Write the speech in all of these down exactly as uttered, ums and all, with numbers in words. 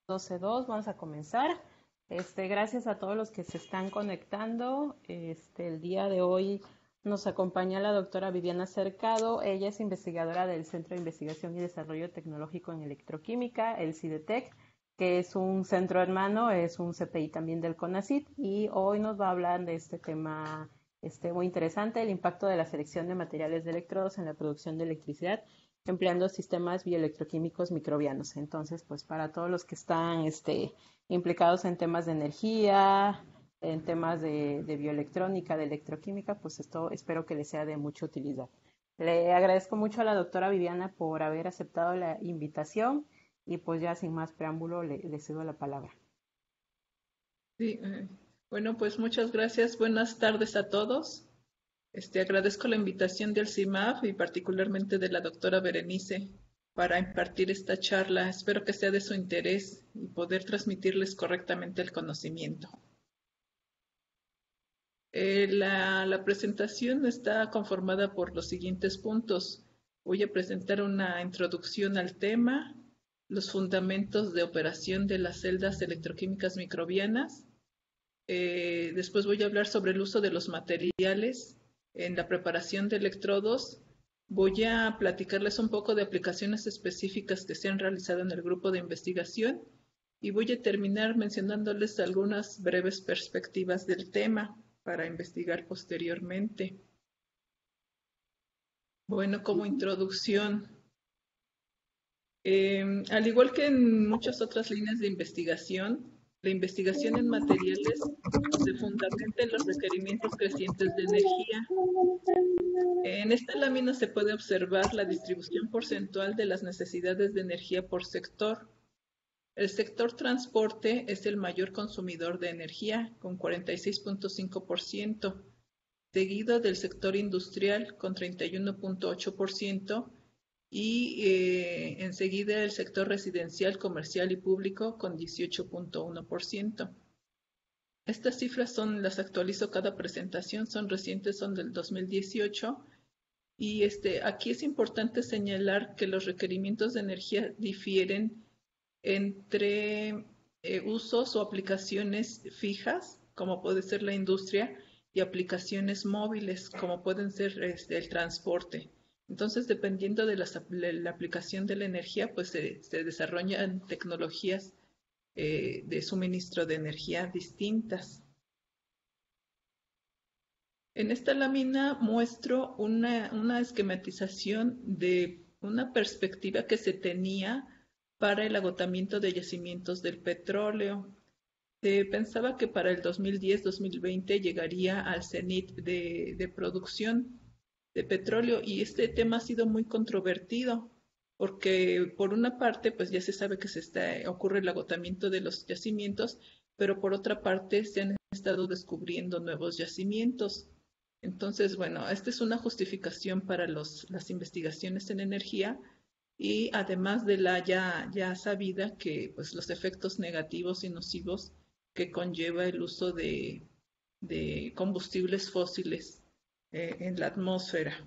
doce dos, vamos a comenzar. Este, gracias a todos los que se están conectando. Este, el día de hoy nos acompaña la doctora Viviana Cercado. Ella es investigadora del Centro de Investigación y Desarrollo Tecnológico en Electroquímica, el CIDETEC, que es un centro hermano, es un C P I también del CONACYT, y hoy nos va a hablar de este tema este, muy interesante, el impacto de la selección de materiales de electrodos en la producción de electricidad empleando sistemas bioelectroquímicos microbianos. Entonces, pues para todos los que están este, implicados en temas de energía, en temas de, de bioelectrónica, de electroquímica, pues esto espero que les sea de mucha utilidad. Le agradezco mucho a la doctora Viviana por haber aceptado la invitación y pues ya sin más preámbulo le, le cedo la palabra. Sí, eh, bueno, pues muchas gracias. Buenas tardes a todos. Este, agradezco la invitación del C I M A F y particularmente de la doctora Berenice para impartir esta charla. Espero que sea de su interés y poder transmitirles correctamente el conocimiento. Eh, la, la presentación está conformada por los siguientes puntos. Voy a presentar una introducción al tema, los fundamentos de operación de las celdas electroquímicas microbianas. Eh, después voy a hablar sobre el uso de los materiales en la preparación de electrodos. Voy a platicarles un poco de aplicaciones específicas que se han realizado en el grupo de investigación y voy a terminar mencionándoles algunas breves perspectivas del tema para investigar posteriormente. Bueno, como introducción, eh, al igual que en muchas otras líneas de investigación, la investigación en materiales se fundamenta en los requerimientos crecientes de energía. En esta lámina se puede observar la distribución porcentual de las necesidades de energía por sector. El sector transporte es el mayor consumidor de energía, con cuarenta y seis punto cinco por ciento, seguido del sector industrial con treinta y uno punto ocho por ciento y eh, enseguida el sector residencial, comercial y público con dieciocho punto uno por ciento. Estas cifras son, las actualizo cada presentación, son recientes, son del dos mil dieciocho. Y este, aquí es importante señalar que los requerimientos de energía difieren entre eh, usos o aplicaciones fijas, como puede ser la industria, y aplicaciones móviles, como pueden ser este, el transporte. Entonces, dependiendo de, las, de la aplicación de la energía, pues se, se desarrollan tecnologías eh, de suministro de energía distintas. En esta lámina muestro una, una esquematización de una perspectiva que se tenía para el agotamiento de yacimientos del petróleo. Se pensaba que para el dos mil diez dos mil veinte llegaría al cenit de, de producción de petróleo y este tema ha sido muy controvertido porque por una parte pues ya se sabe que se está, ocurre el agotamiento de los yacimientos, pero por otra parte se han estado descubriendo nuevos yacimientos. Entonces, bueno, esta es una justificación para los, las investigaciones en energía y además de la ya, ya sabida que pues, los efectos negativos y nocivos que conlleva el uso de, de combustibles fósiles eh, en la atmósfera.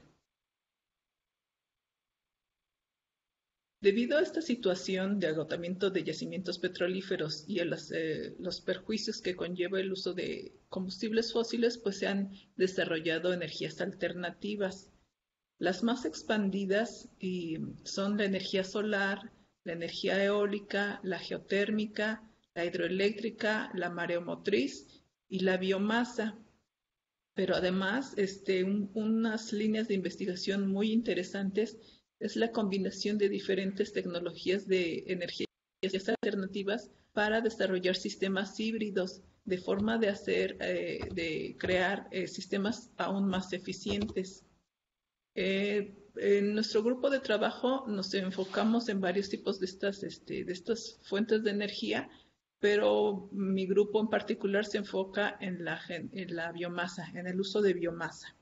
Debido a esta situación de agotamiento de yacimientos petrolíferos y a los, eh, los perjuicios que conlleva el uso de combustibles fósiles, pues se han desarrollado energías alternativas. Las más expandidas y son la energía solar, la energía eólica, la geotérmica, la hidroeléctrica, la mareomotriz y la biomasa. Pero además, este, un, unas líneas de investigación muy interesantes es la combinación de diferentes tecnologías de energías alternativas para desarrollar sistemas híbridos de forma de hacer, eh, de crear eh, sistemas aún más eficientes. Eh, en nuestro grupo de trabajo nos enfocamos en varios tipos de estas, este, de estas fuentes de energía, pero mi grupo en particular se enfoca en la, en la biomasa, en el uso de biomasa.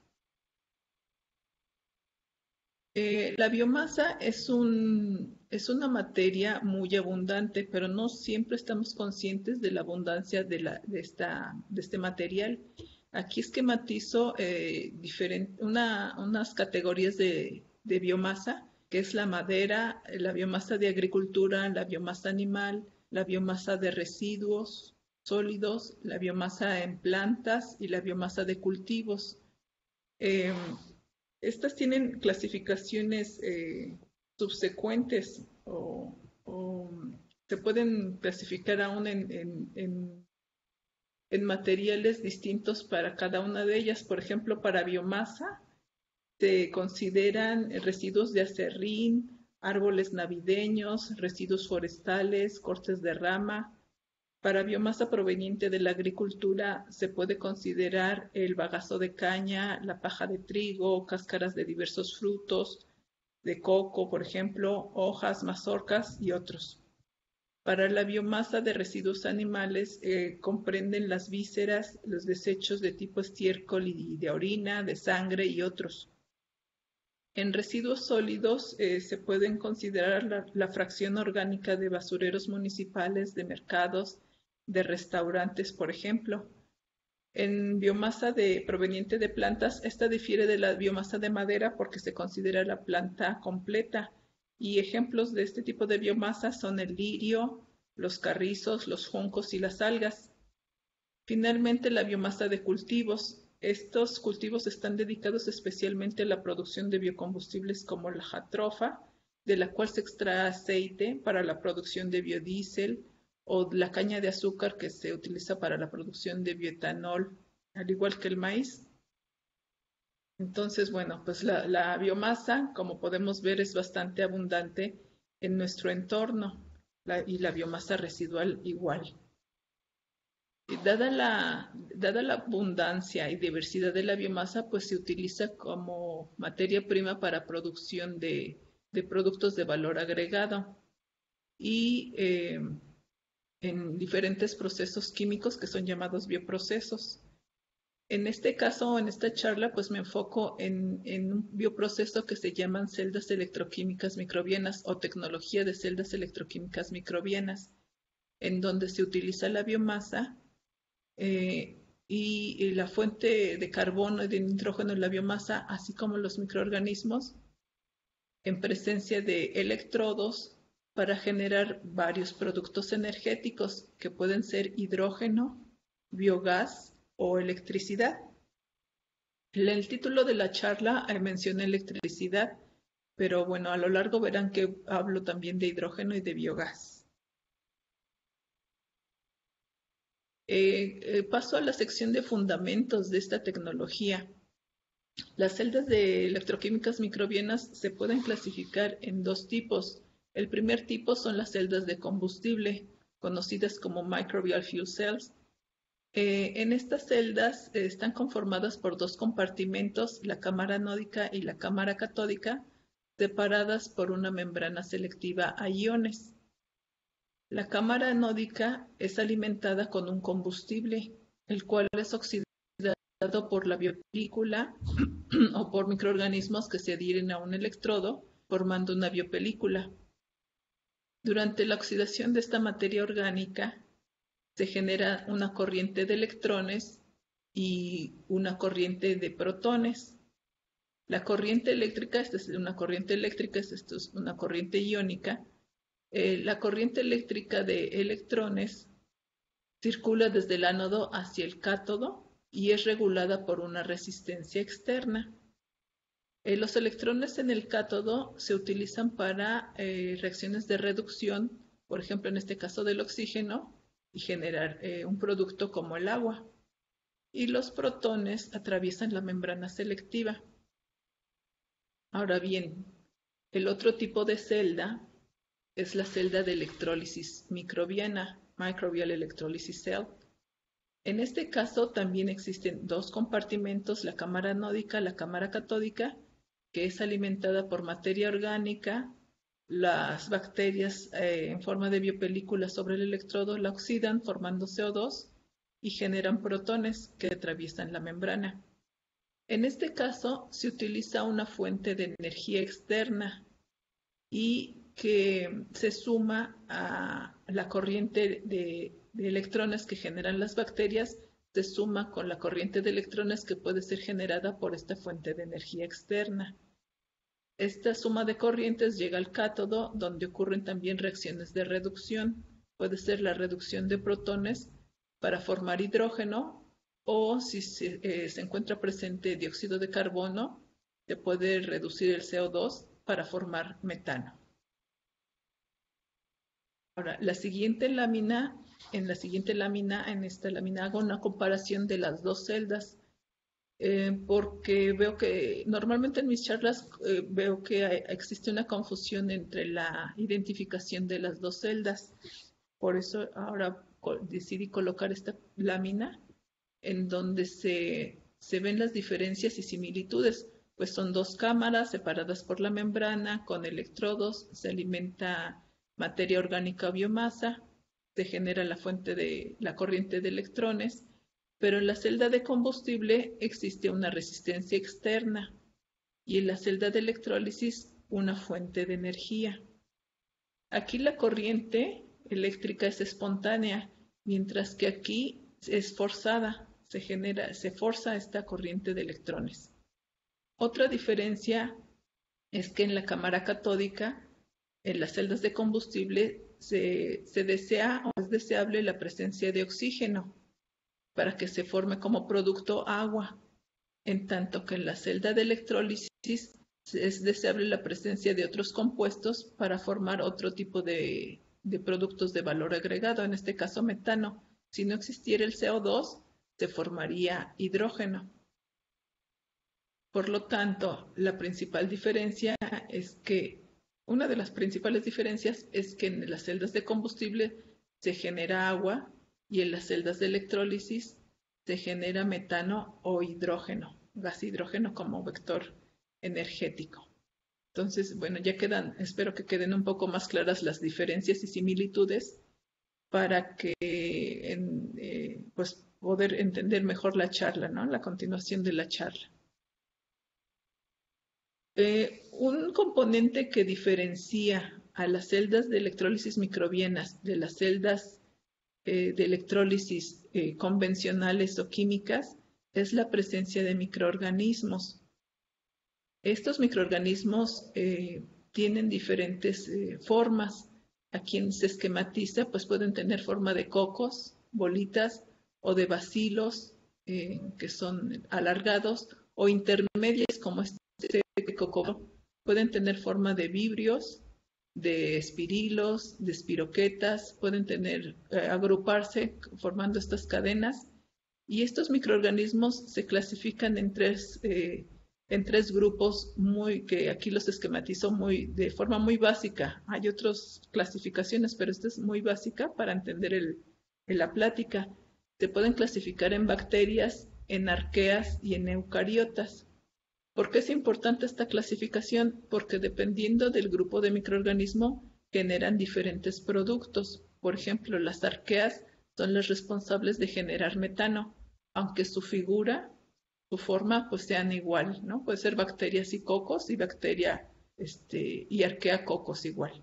Eh, la biomasa es, un, es una materia muy abundante, pero no siempre estamos conscientes de la abundancia de, la, de, esta, de este material. Aquí esquematizo eh, una, unas categorías de, de biomasa, que es la madera, la biomasa de agricultura, la biomasa animal, la biomasa de residuos sólidos, la biomasa en plantas y la biomasa de cultivos. Eh, estas tienen clasificaciones eh, subsecuentes o, o se pueden clasificar aún en, en, en, en materiales distintos para cada una de ellas. Por ejemplo, para biomasa se consideran residuos de acerrín, árboles navideños, residuos forestales, cortes de rama. Para biomasa proveniente de la agricultura se puede considerar el bagazo de caña, la paja de trigo, cáscaras de diversos frutos, de coco, por ejemplo, hojas, mazorcas y otros. Para la biomasa de residuos animales eh, comprenden las vísceras, los desechos de tipo estiércol y de orina, de sangre y otros. En residuos sólidos eh, se pueden considerar la, la fracción orgánica de basureros municipales, de mercados, de restaurantes, por ejemplo. En biomasa de, proveniente de plantas, esta difiere de la biomasa de madera porque se considera la planta completa. Y ejemplos de este tipo de biomasa son el lirio, los carrizos, los juncos y las algas. Finalmente, la biomasa de cultivos. Estos cultivos están dedicados especialmente a la producción de biocombustibles como la jatrofa, de la cual se extrae aceite para la producción de biodiesel, o la caña de azúcar que se utiliza para la producción de bioetanol, al igual que el maíz. Entonces, bueno, pues la, la biomasa, como podemos ver, es bastante abundante en nuestro entorno, la, y la biomasa residual igual. Dada la, dada la abundancia y diversidad de la biomasa, pues se utiliza como materia prima para producción de, de productos de valor agregado y eh, en diferentes procesos químicos que son llamados bioprocesos. En este caso, en esta charla, pues me enfoco en, en un bioproceso que se llaman celdas electroquímicas microbianas o tecnología de celdas electroquímicas microbianas, en donde se utiliza la biomasa Eh, y, y la fuente de carbono y de nitrógeno en la biomasa, así como los microorganismos, en presencia de electrodos para generar varios productos energéticos que pueden ser hidrógeno, biogás o electricidad. En el título de la charla eh, mencioné electricidad, pero bueno, a lo largo verán que hablo también de hidrógeno y de biogás. Eh, eh, paso a la sección de fundamentos de esta tecnología. Las celdas de electroquímicas microbianas se pueden clasificar en dos tipos. El primer tipo son las celdas de combustible, conocidas como microbial fuel cells. Eh, en estas celdas eh, están conformadas por dos compartimentos, la cámara anódica y la cámara catódica, separadas por una membrana selectiva a iones. La cámara anódica es alimentada con un combustible, el cual es oxidado por la biopelícula o por microorganismos que se adhieren a un electrodo, formando una biopelícula. Durante la oxidación de esta materia orgánica, se genera una corriente de electrones y una corriente de protones. La corriente eléctrica, esta es una corriente eléctrica, esta es una corriente iónica. Eh, la corriente eléctrica de electrones circula desde el ánodo hacia el cátodo y es regulada por una resistencia externa. Eh, los electrones en el cátodo se utilizan para eh, reacciones de reducción, por ejemplo en este caso del oxígeno, y generar eh, un producto como el agua. Y los protones atraviesan la membrana selectiva. Ahora bien, el otro tipo de celda es la celda de electrólisis microbiana, Microbial Electrolysis Cell. En este caso también existen dos compartimentos, la cámara anódica, la cámara catódica, que es alimentada por materia orgánica. Las bacterias eh, en forma de biopelícula sobre el electrodo la oxidan formando C O dos y generan protones que atraviesan la membrana. En este caso se utiliza una fuente de energía externa y que se suma a la corriente de, de electrones que generan las bacterias, se suma con la corriente de electrones que puede ser generada por esta fuente de energía externa. Esta suma de corrientes llega al cátodo, donde ocurren también reacciones de reducción, puede ser la reducción de protones para formar hidrógeno, o si se, eh, se encuentra presente dióxido de carbono, se puede reducir el C O dos para formar metano. Ahora, la siguiente lámina, en la siguiente lámina, en esta lámina hago una comparación de las dos celdas, eh, porque veo que normalmente en mis charlas eh, veo que hay, existe una confusión entre la identificación de las dos celdas. Por eso ahora decidí colocar esta lámina en donde se, se ven las diferencias y similitudes, pues son dos cámaras separadas por la membrana con electrodos, se alimenta materia orgánica o biomasa, se genera la fuente de la corriente de electrones, pero en la celda de combustible existe una resistencia externa y en la celda de electrólisis una fuente de energía. Aquí la corriente eléctrica es espontánea, mientras que aquí es forzada, se genera, se forza esta corriente de electrones. Otra diferencia es que en la cámara catódica, en las celdas de combustible, se, se desea o es deseable la presencia de oxígeno para que se forme como producto agua, en tanto que en la celda de electrólisis es deseable la presencia de otros compuestos para formar otro tipo de, de productos de valor agregado, en este caso metano. Si no existiera el C O dos, se formaría hidrógeno. Por lo tanto, la principal diferencia es que, una de las principales diferencias es que en las celdas de combustible se genera agua y en las celdas de electrólisis se genera metano o hidrógeno, gas hidrógeno como vector energético. Entonces, bueno, ya quedan, espero que queden un poco más claras las diferencias y similitudes para que en, eh, pues poder entender mejor la charla, ¿no? La continuación de la charla. Eh, un componente que diferencia a las celdas de electrólisis microbianas de las celdas eh, de electrólisis eh, convencionales o químicas es la presencia de microorganismos. Estos microorganismos eh, tienen diferentes eh, formas. Aquí se esquematiza, pues pueden tener forma de cocos, bolitas, o de bacilos eh, que son alargados, o intermedias como este coco. Pueden tener forma de vibrios, de espirilos, de espiroquetas, pueden tener, eh, agruparse formando estas cadenas. Y estos microorganismos se clasifican en tres, eh, en tres grupos muy, que aquí los esquematizo muy, de forma muy básica. Hay otras clasificaciones, pero esta es muy básica para entender el, en la plática. Se pueden clasificar en bacterias, en arqueas y en eucariotas. ¿Por qué es importante esta clasificación? Porque dependiendo del grupo de microorganismo generan diferentes productos. Por ejemplo, las arqueas son las responsables de generar metano, aunque su figura, su forma, pues sean igual, ¿no? Puede ser bacterias y cocos y bacteria este, y arquea cocos igual.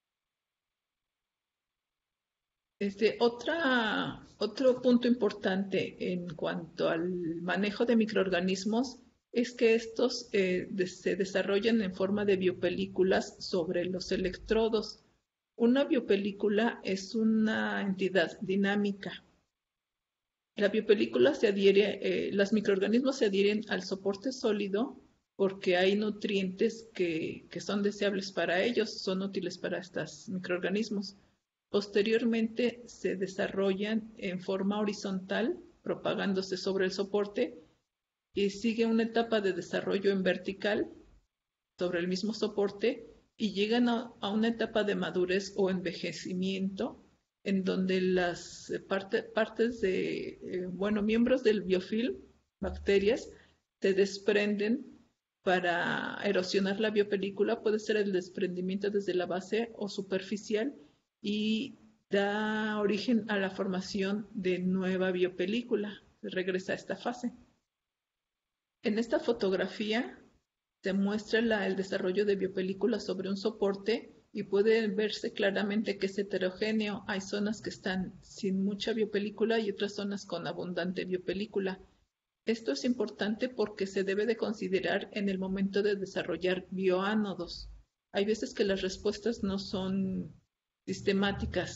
Este, otra, otro punto importante en cuanto al manejo de microorganismos es que estos eh, de, se desarrollan en forma de biopelículas sobre los electrodos. Una biopelícula es una entidad dinámica. La biopelícula se adhiere, eh, los microorganismos se adhieren al soporte sólido porque hay nutrientes que, que son deseables para ellos, son útiles para estos microorganismos. Posteriormente se desarrollan en forma horizontal, propagándose sobre el soporte, y sigue una etapa de desarrollo en vertical sobre el mismo soporte y llegan a, a una etapa de madurez o envejecimiento en donde las parte, partes de, eh, bueno, miembros del biofilm, bacterias, se desprenden para erosionar la biopelícula. Puede ser el desprendimiento desde la base o superficial y da origen a la formación de nueva biopelícula. Regresa a esta fase. En esta fotografía se muestra la, el desarrollo de biopelículas sobre un soporte y puede verse claramente que es heterogéneo. Hay zonas que están sin mucha biopelícula y otras zonas con abundante biopelícula. Esto es importante porque se debe de considerar en el momento de desarrollar bioánodos. Hay veces que las respuestas no son sistemáticas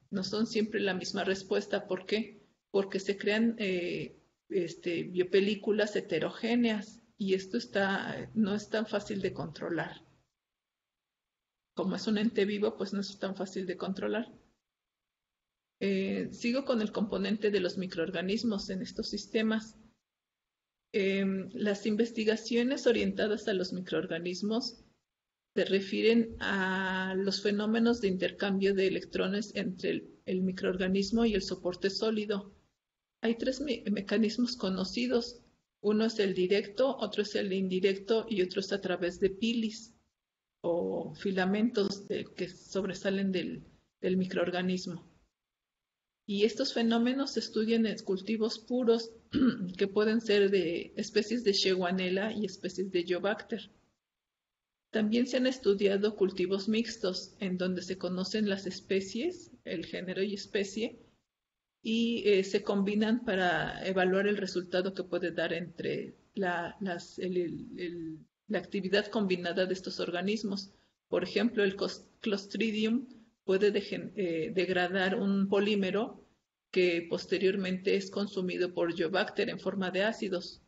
no son siempre la misma respuesta. ¿Por qué? Porque se crean eh, este, biopelículas heterogéneas y esto está, no es tan fácil de controlar. Como es un ente vivo, pues no es tan fácil de controlar. Eh, sigo con el componente de los microorganismos en estos sistemas. Eh, las investigaciones orientadas a los microorganismos se refieren a los fenómenos de intercambio de electrones entre el, el microorganismo y el soporte sólido. Hay tres me mecanismos conocidos. Uno es el directo, otro es el indirecto y otro es a través de pilis o filamentos de, que sobresalen del, del microorganismo. Y estos fenómenos se estudian en cultivos puros que pueden ser de especies de Shegwanella y especies de Geobacter. También se han estudiado cultivos mixtos en donde se conocen las especies, el género y especie, y eh, se combinan para evaluar el resultado que puede dar entre la, las, el, el, el, la actividad combinada de estos organismos. Por ejemplo, el Clostridium puede de, eh, degradar un polímero que posteriormente es consumido por Geobacter en forma de ácidos.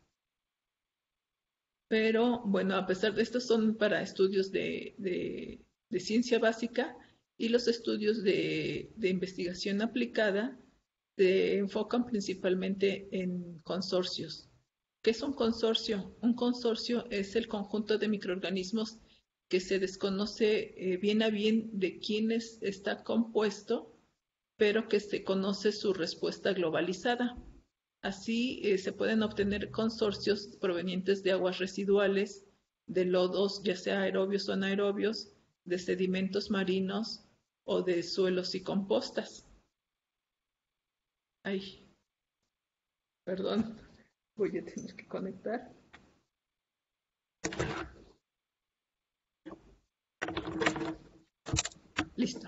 Pero bueno, a pesar de esto son para estudios de, de, de ciencia básica y los estudios de, de investigación aplicada se enfocan principalmente en consorcios. ¿Qué es un consorcio? Un consorcio es el conjunto de microorganismos que se desconoce eh, bien a bien de quiénes está compuesto, pero que se conoce su respuesta globalizada. Así eh, se pueden obtener consorcios provenientes de aguas residuales, de lodos, ya sea aerobios o anaerobios, de sedimentos marinos o de suelos y compostas. Ay, perdón, voy a tener que conectar. Listo.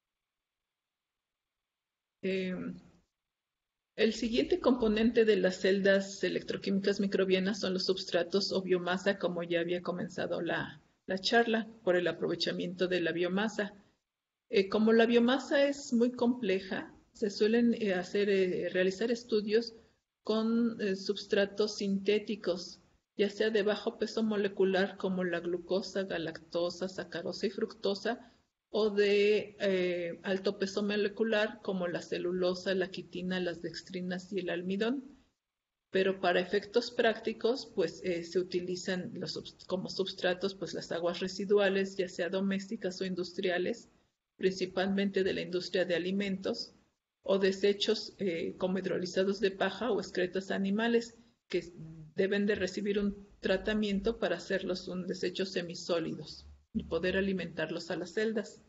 Eh, el siguiente componente de las celdas electroquímicas microbianas son los substratos o biomasa, como ya había comenzado la, la charla, por el aprovechamiento de la biomasa. Eh, como la biomasa es muy compleja, se suelen eh, hacer, eh, realizar estudios con eh, substratos sintéticos, ya sea de bajo peso molecular como la glucosa, galactosa, sacarosa y fructosa, o de eh, alto peso molecular como la celulosa, la quitina, las dextrinas y el almidón. Pero para efectos prácticos, pues eh, se utilizan los, como substratos pues las aguas residuales, ya sea domésticas o industriales, principalmente de la industria de alimentos, o desechos eh, como hidrolizados de paja o excretas animales que deben de recibir un tratamiento para hacerlos un desechos semisólidos y poder alimentarlos a las celdas.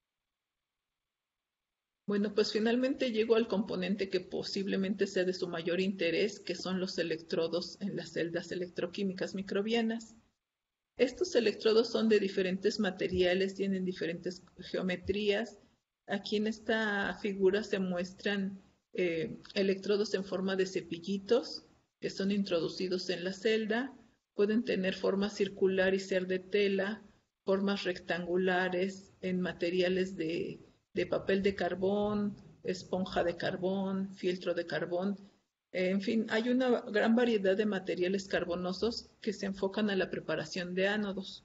Bueno, pues finalmente llego al componente que posiblemente sea de su mayor interés, que son los electrodos en las celdas electroquímicas microbianas. Estos electrodos son de diferentes materiales, tienen diferentes geometrías. Aquí en esta figura se muestran eh, electrodos en forma de cepillitos que son introducidos en la celda. Pueden tener forma circular y ser de tela, formas rectangulares en materiales de, de papel de carbón, esponja de carbón, filtro de carbón. En fin, hay una gran variedad de materiales carbonosos que se enfocan a la preparación de ánodos.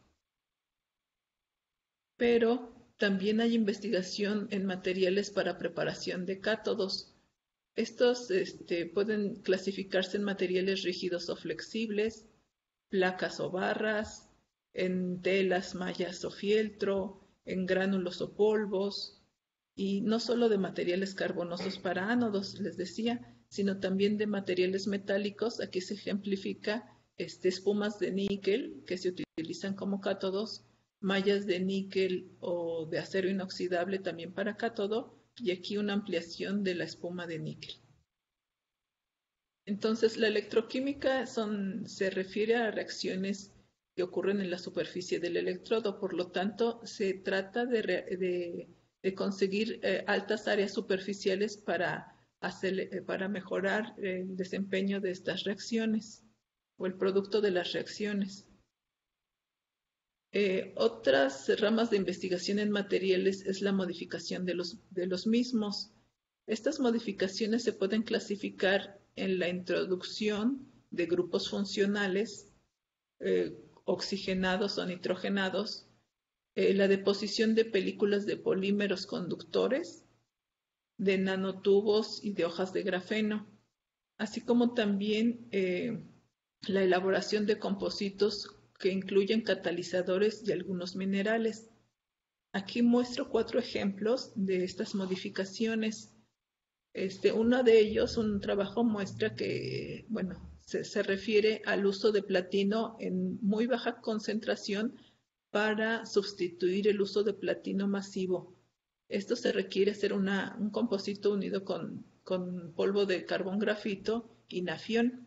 Pero también hay investigación en materiales para preparación de cátodos. Estos este, pueden clasificarse en materiales rígidos o flexibles, placas o barras, en telas, mallas o fieltro, en gránulos o polvos, y no solo de materiales carbonosos para ánodos, les decía, sino también de materiales metálicos. Aquí se ejemplifica este, espumas de níquel que se utilizan como cátodos, mallas de níquel o de acero inoxidable también para cátodo, y aquí una ampliación de la espuma de níquel. Entonces, la electroquímica son, se refiere a reacciones que ocurren en la superficie del electrodo, por lo tanto, se trata de, de, de conseguir eh, altas áreas superficiales para, hacer, eh, para mejorar el desempeño de estas reacciones o el producto de las reacciones. Eh, otras ramas de investigación en materiales es la modificación de los, de los mismos. Estas modificaciones se pueden clasificar en la introducción de grupos funcionales, eh, oxigenados o nitrogenados, eh, la deposición de películas de polímeros conductores, de nanotubos y de hojas de grafeno, así como también eh, la elaboración de compositos que incluyen catalizadores y algunos minerales. Aquí muestro cuatro ejemplos de estas modificaciones. Este, uno de ellos, un trabajo muestra que, bueno, se, se refiere al uso de platino en muy baja concentración para sustituir el uso de platino masivo. Esto se requiere hacer una, un composito unido con, con polvo de carbón grafito y nafión.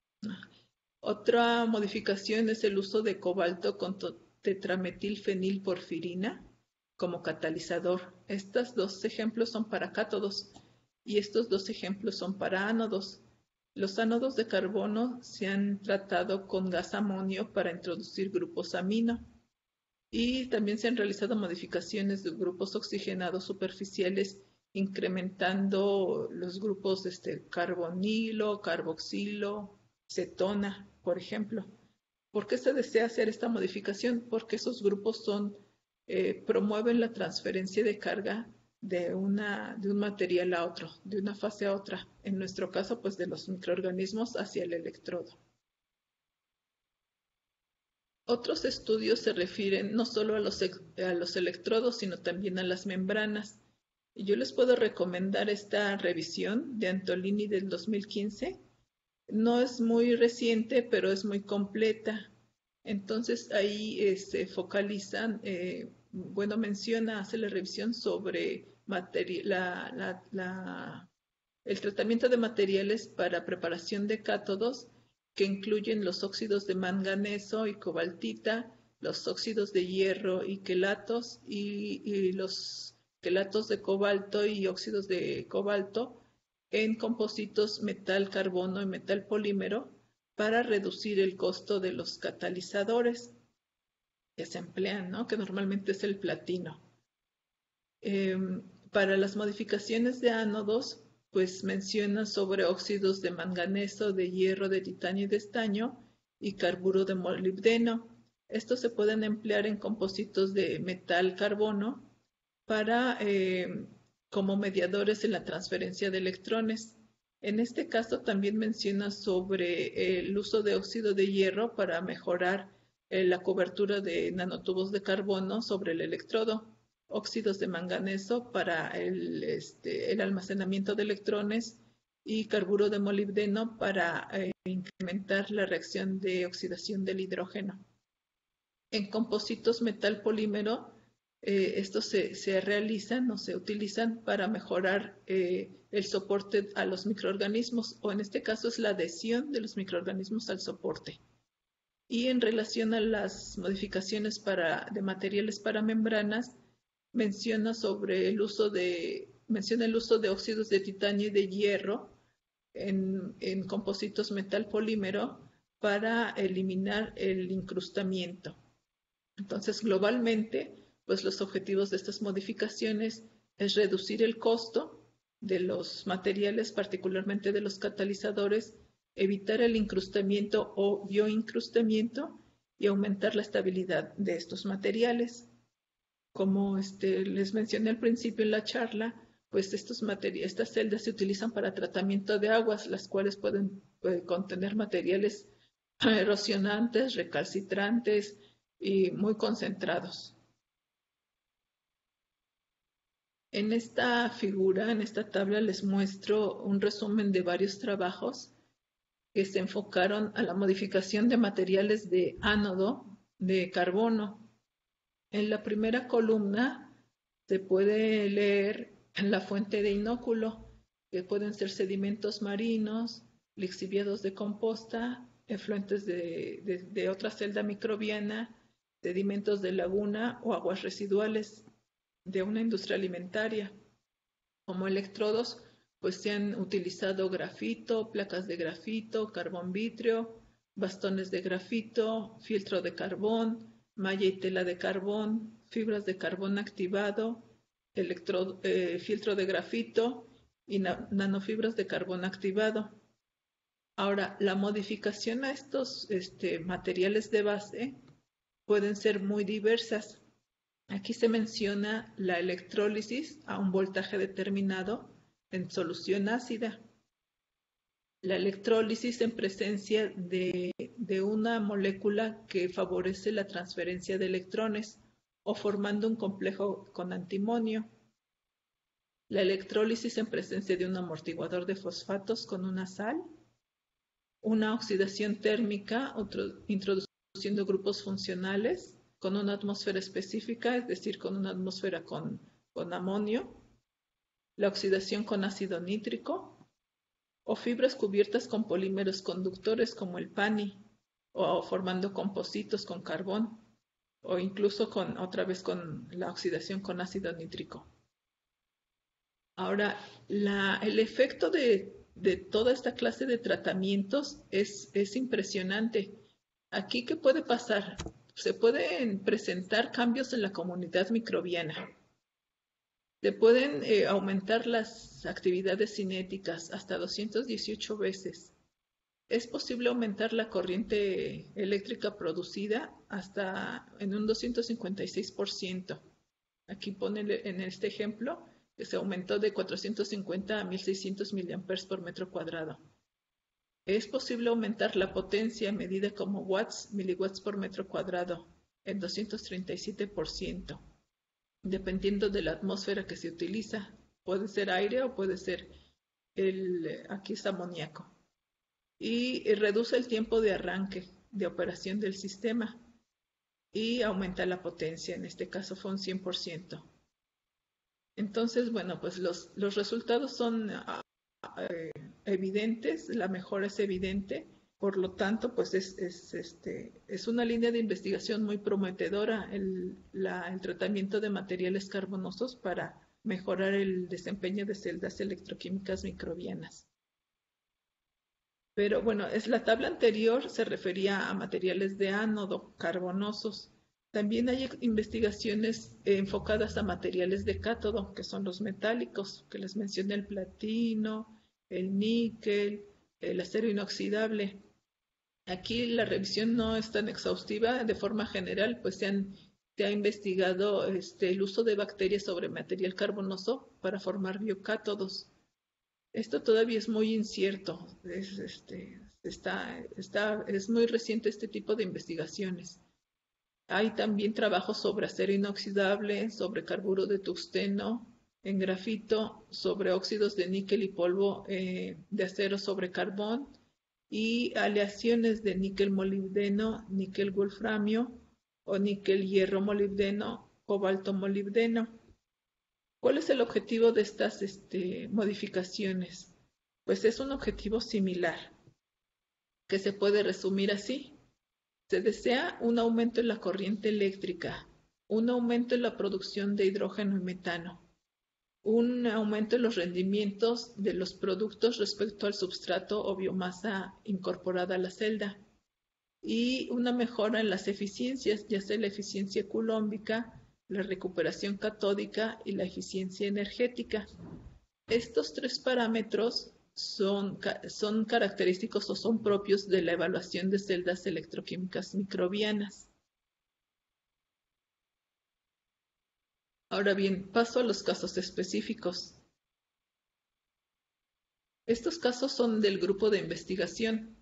Otra modificación es el uso de cobalto con tetrametilfenilporfirina como catalizador. Estos dos ejemplos son para cátodos y estos dos ejemplos son para ánodos. Los ánodos de carbono se han tratado con gas amonio para introducir grupos amino y también se han realizado modificaciones de grupos oxigenados superficiales incrementando los grupos este, carbonilo, carboxilo, cetona, por ejemplo. ¿Por qué se desea hacer esta modificación? Porque esos grupos son, eh, promueven la transferencia de carga de, una, de un material a otro, de una fase a otra. En nuestro caso, pues de los microorganismos hacia el electrodo. Otros estudios se refieren no solo a los, a los electrodos, sino también a las membranas. Y yo les puedo recomendar esta revisión de Antolini del dos mil quince. No es muy reciente, pero es muy completa. Entonces ahí eh, se focalizan, eh, bueno, menciona, hace la revisión sobre la, la, la, el tratamiento de materiales para preparación de cátodos que incluyen los óxidos de manganeso y cobaltita, los óxidos de hierro y quelatos y, y los quelatos de cobalto y óxidos de cobalto en compositos metal carbono y metal polímero para reducir el costo de los catalizadores que se emplean, ¿no? Que normalmente es el platino. Eh, para las modificaciones de ánodos, pues menciona sobre óxidos de manganeso, de hierro, de titanio y de estaño y carburo de molibdeno. Estos se pueden emplear en compositos de metal carbono para eh, como mediadores en la transferencia de electrones. En este caso también menciona sobre el uso de óxido de hierro para mejorar eh, la cobertura de nanotubos de carbono sobre el electrodo, óxidos de manganeso para el, este, el almacenamiento de electrones y carburo de molibdeno para eh, incrementar la reacción de oxidación del hidrógeno. En compositos metal polímero, eh, estos se, se, realizan o se utilizan para mejorar eh, el soporte a los microorganismos, o en este caso es la adhesión de los microorganismos al soporte. Y en relación a las modificaciones para, de materiales para membranas, menciona sobre el uso de, menciona el uso de óxidos de titanio y de hierro en, en compositos metal polímero para eliminar el incrustamiento. Entonces, globalmente, pues los objetivos de estas modificaciones es reducir el costo de los materiales, particularmente de los catalizadores, evitar el incrustamiento o bioincrustamiento y aumentar la estabilidad de estos materiales. Como este, les mencioné al principio en la charla, pues estos estas celdas se utilizan para tratamiento de aguas, las cuales pueden, pueden contener materiales erosionantes, recalcitrantes y muy concentrados. En esta figura, en esta tabla, les muestro un resumen de varios trabajos que se enfocaron a la modificación de materiales de ánodo de carbono. En la primera columna se puede leer la fuente de inóculo, que pueden ser sedimentos marinos, lixiviados de composta, efluentes de, de, de otra celda microbiana, sedimentos de laguna o aguas residuales de una industria alimentaria. Como electrodos, pues se han utilizado grafito, placas de grafito, carbón vítreo, bastones de grafito, filtro de carbón, malla y tela de carbón, fibras de carbón activado, electro, eh, filtro de grafito y na nanofibras de carbón activado. Ahora, la modificación a estos este, materiales de base pueden ser muy diversas. Aquí se menciona la electrólisis a un voltaje determinado en solución ácida. La electrólisis en presencia de, de una molécula que favorece la transferencia de electrones o formando un complejo con antimonio. La electrólisis en presencia de un amortiguador de fosfatos con una sal. Una oxidación térmica introduciendo grupos funcionales con una atmósfera específica, es decir, con una atmósfera con, con amonio. La oxidación con ácido nítrico o fibras cubiertas con polímeros conductores como el P A N I o formando compositos con carbón o incluso con otra vez con la oxidación con ácido nítrico. Ahora, la, el efecto de, de toda esta clase de tratamientos es, es impresionante. Aquí, ¿qué puede pasar? Se pueden presentar cambios en la comunidad microbiana. Se pueden eh, aumentar las actividades cinéticas hasta doscientas dieciocho veces. Es posible aumentar la corriente eléctrica producida hasta en un doscientos cincuenta y seis por ciento. Aquí pone en este ejemplo que se aumentó de cuatrocientos cincuenta a mil seiscientos miliamperes por metro cuadrado. Es posible aumentar la potencia medida como watts, miliwatts por metro cuadrado en doscientos treinta y siete por ciento, dependiendo de la atmósfera que se utiliza. Puede ser aire o puede ser, el, aquí es amoníaco. Y reduce el tiempo de arranque de operación del sistema y aumenta la potencia, en este caso fue un cien por ciento. Entonces, bueno, pues los, los resultados son eh, evidentes, la mejora es evidente, por lo tanto, pues es, es, este, es una línea de investigación muy prometedora el, la, el tratamiento de materiales carbonosos para mejorar el desempeño de celdas electroquímicas microbianas. Pero bueno, es la tabla anterior se refería a materiales de ánodo carbonosos. También hay investigaciones enfocadas a materiales de cátodo, que son los metálicos, que les mencioné el platino, el níquel, el acero inoxidable. Aquí la revisión no es tan exhaustiva, de forma general, pues se, han, se ha investigado este, el uso de bacterias sobre material carbonoso para formar biocátodos. Esto todavía es muy incierto, es, este, está, está, es muy reciente este tipo de investigaciones. Hay también trabajos sobre acero inoxidable, sobre carburo de tungsteno, en grafito, sobre óxidos de níquel y polvo eh, de acero sobre carbón y aleaciones de níquel molibdeno, níquel wolframio o níquel hierro molibdeno, cobalto molibdeno. ¿Cuál es el objetivo de estas este, modificaciones? Pues es un objetivo similar, que se puede resumir así. Se desea un aumento en la corriente eléctrica, un aumento en la producción de hidrógeno y metano, un aumento en los rendimientos de los productos respecto al substrato o biomasa incorporada a la celda y una mejora en las eficiencias, ya sea la eficiencia culómbica, la recuperación catódica y la eficiencia energética. Estos tres parámetros son, son característicos o son propios de la evaluación de celdas electroquímicas microbianas. Ahora bien, paso a los casos específicos. Estos casos son del grupo de investigación.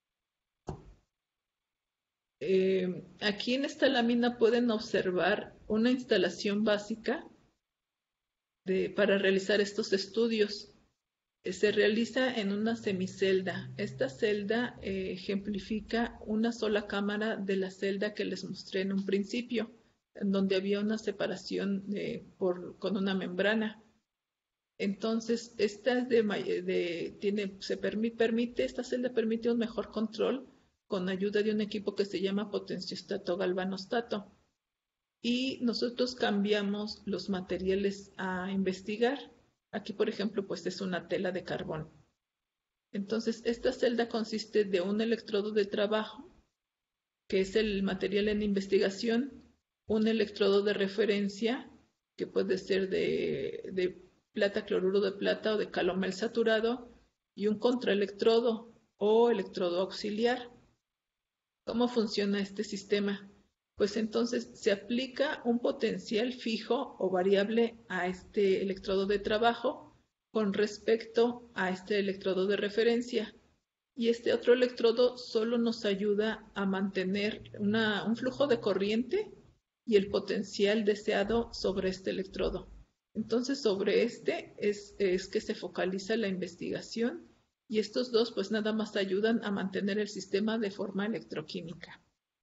Eh, aquí en esta lámina pueden observar una instalación básica de, para realizar estos estudios. Se realiza en una semicelda. Esta celda eh, ejemplifica una sola cámara de la celda que les mostré en un principio, en donde había una separación de, por, con una membrana. Entonces, esta es de, de, tiene, se permite, permite, esta celda permite un mejor control con ayuda de un equipo que se llama potenciostato galvanostato. Y nosotros cambiamos los materiales a investigar. Aquí, por ejemplo, pues es una tela de carbón. Entonces, esta celda consiste de un electrodo de trabajo que es el material en investigación, un electrodo de referencia, que puede ser de, de plata, cloruro de plata o de calomel saturado, y un contraelectrodo o electrodo auxiliar. ¿Cómo funciona este sistema? Pues entonces se aplica un potencial fijo o variable a este electrodo de trabajo con respecto a este electrodo de referencia. Y este otro electrodo solo nos ayuda a mantener una, un flujo de corriente y el potencial deseado sobre este electrodo. Entonces, sobre este es, es que se focaliza la investigación, y estos dos pues nada más ayudan a mantener el sistema de forma electroquímica.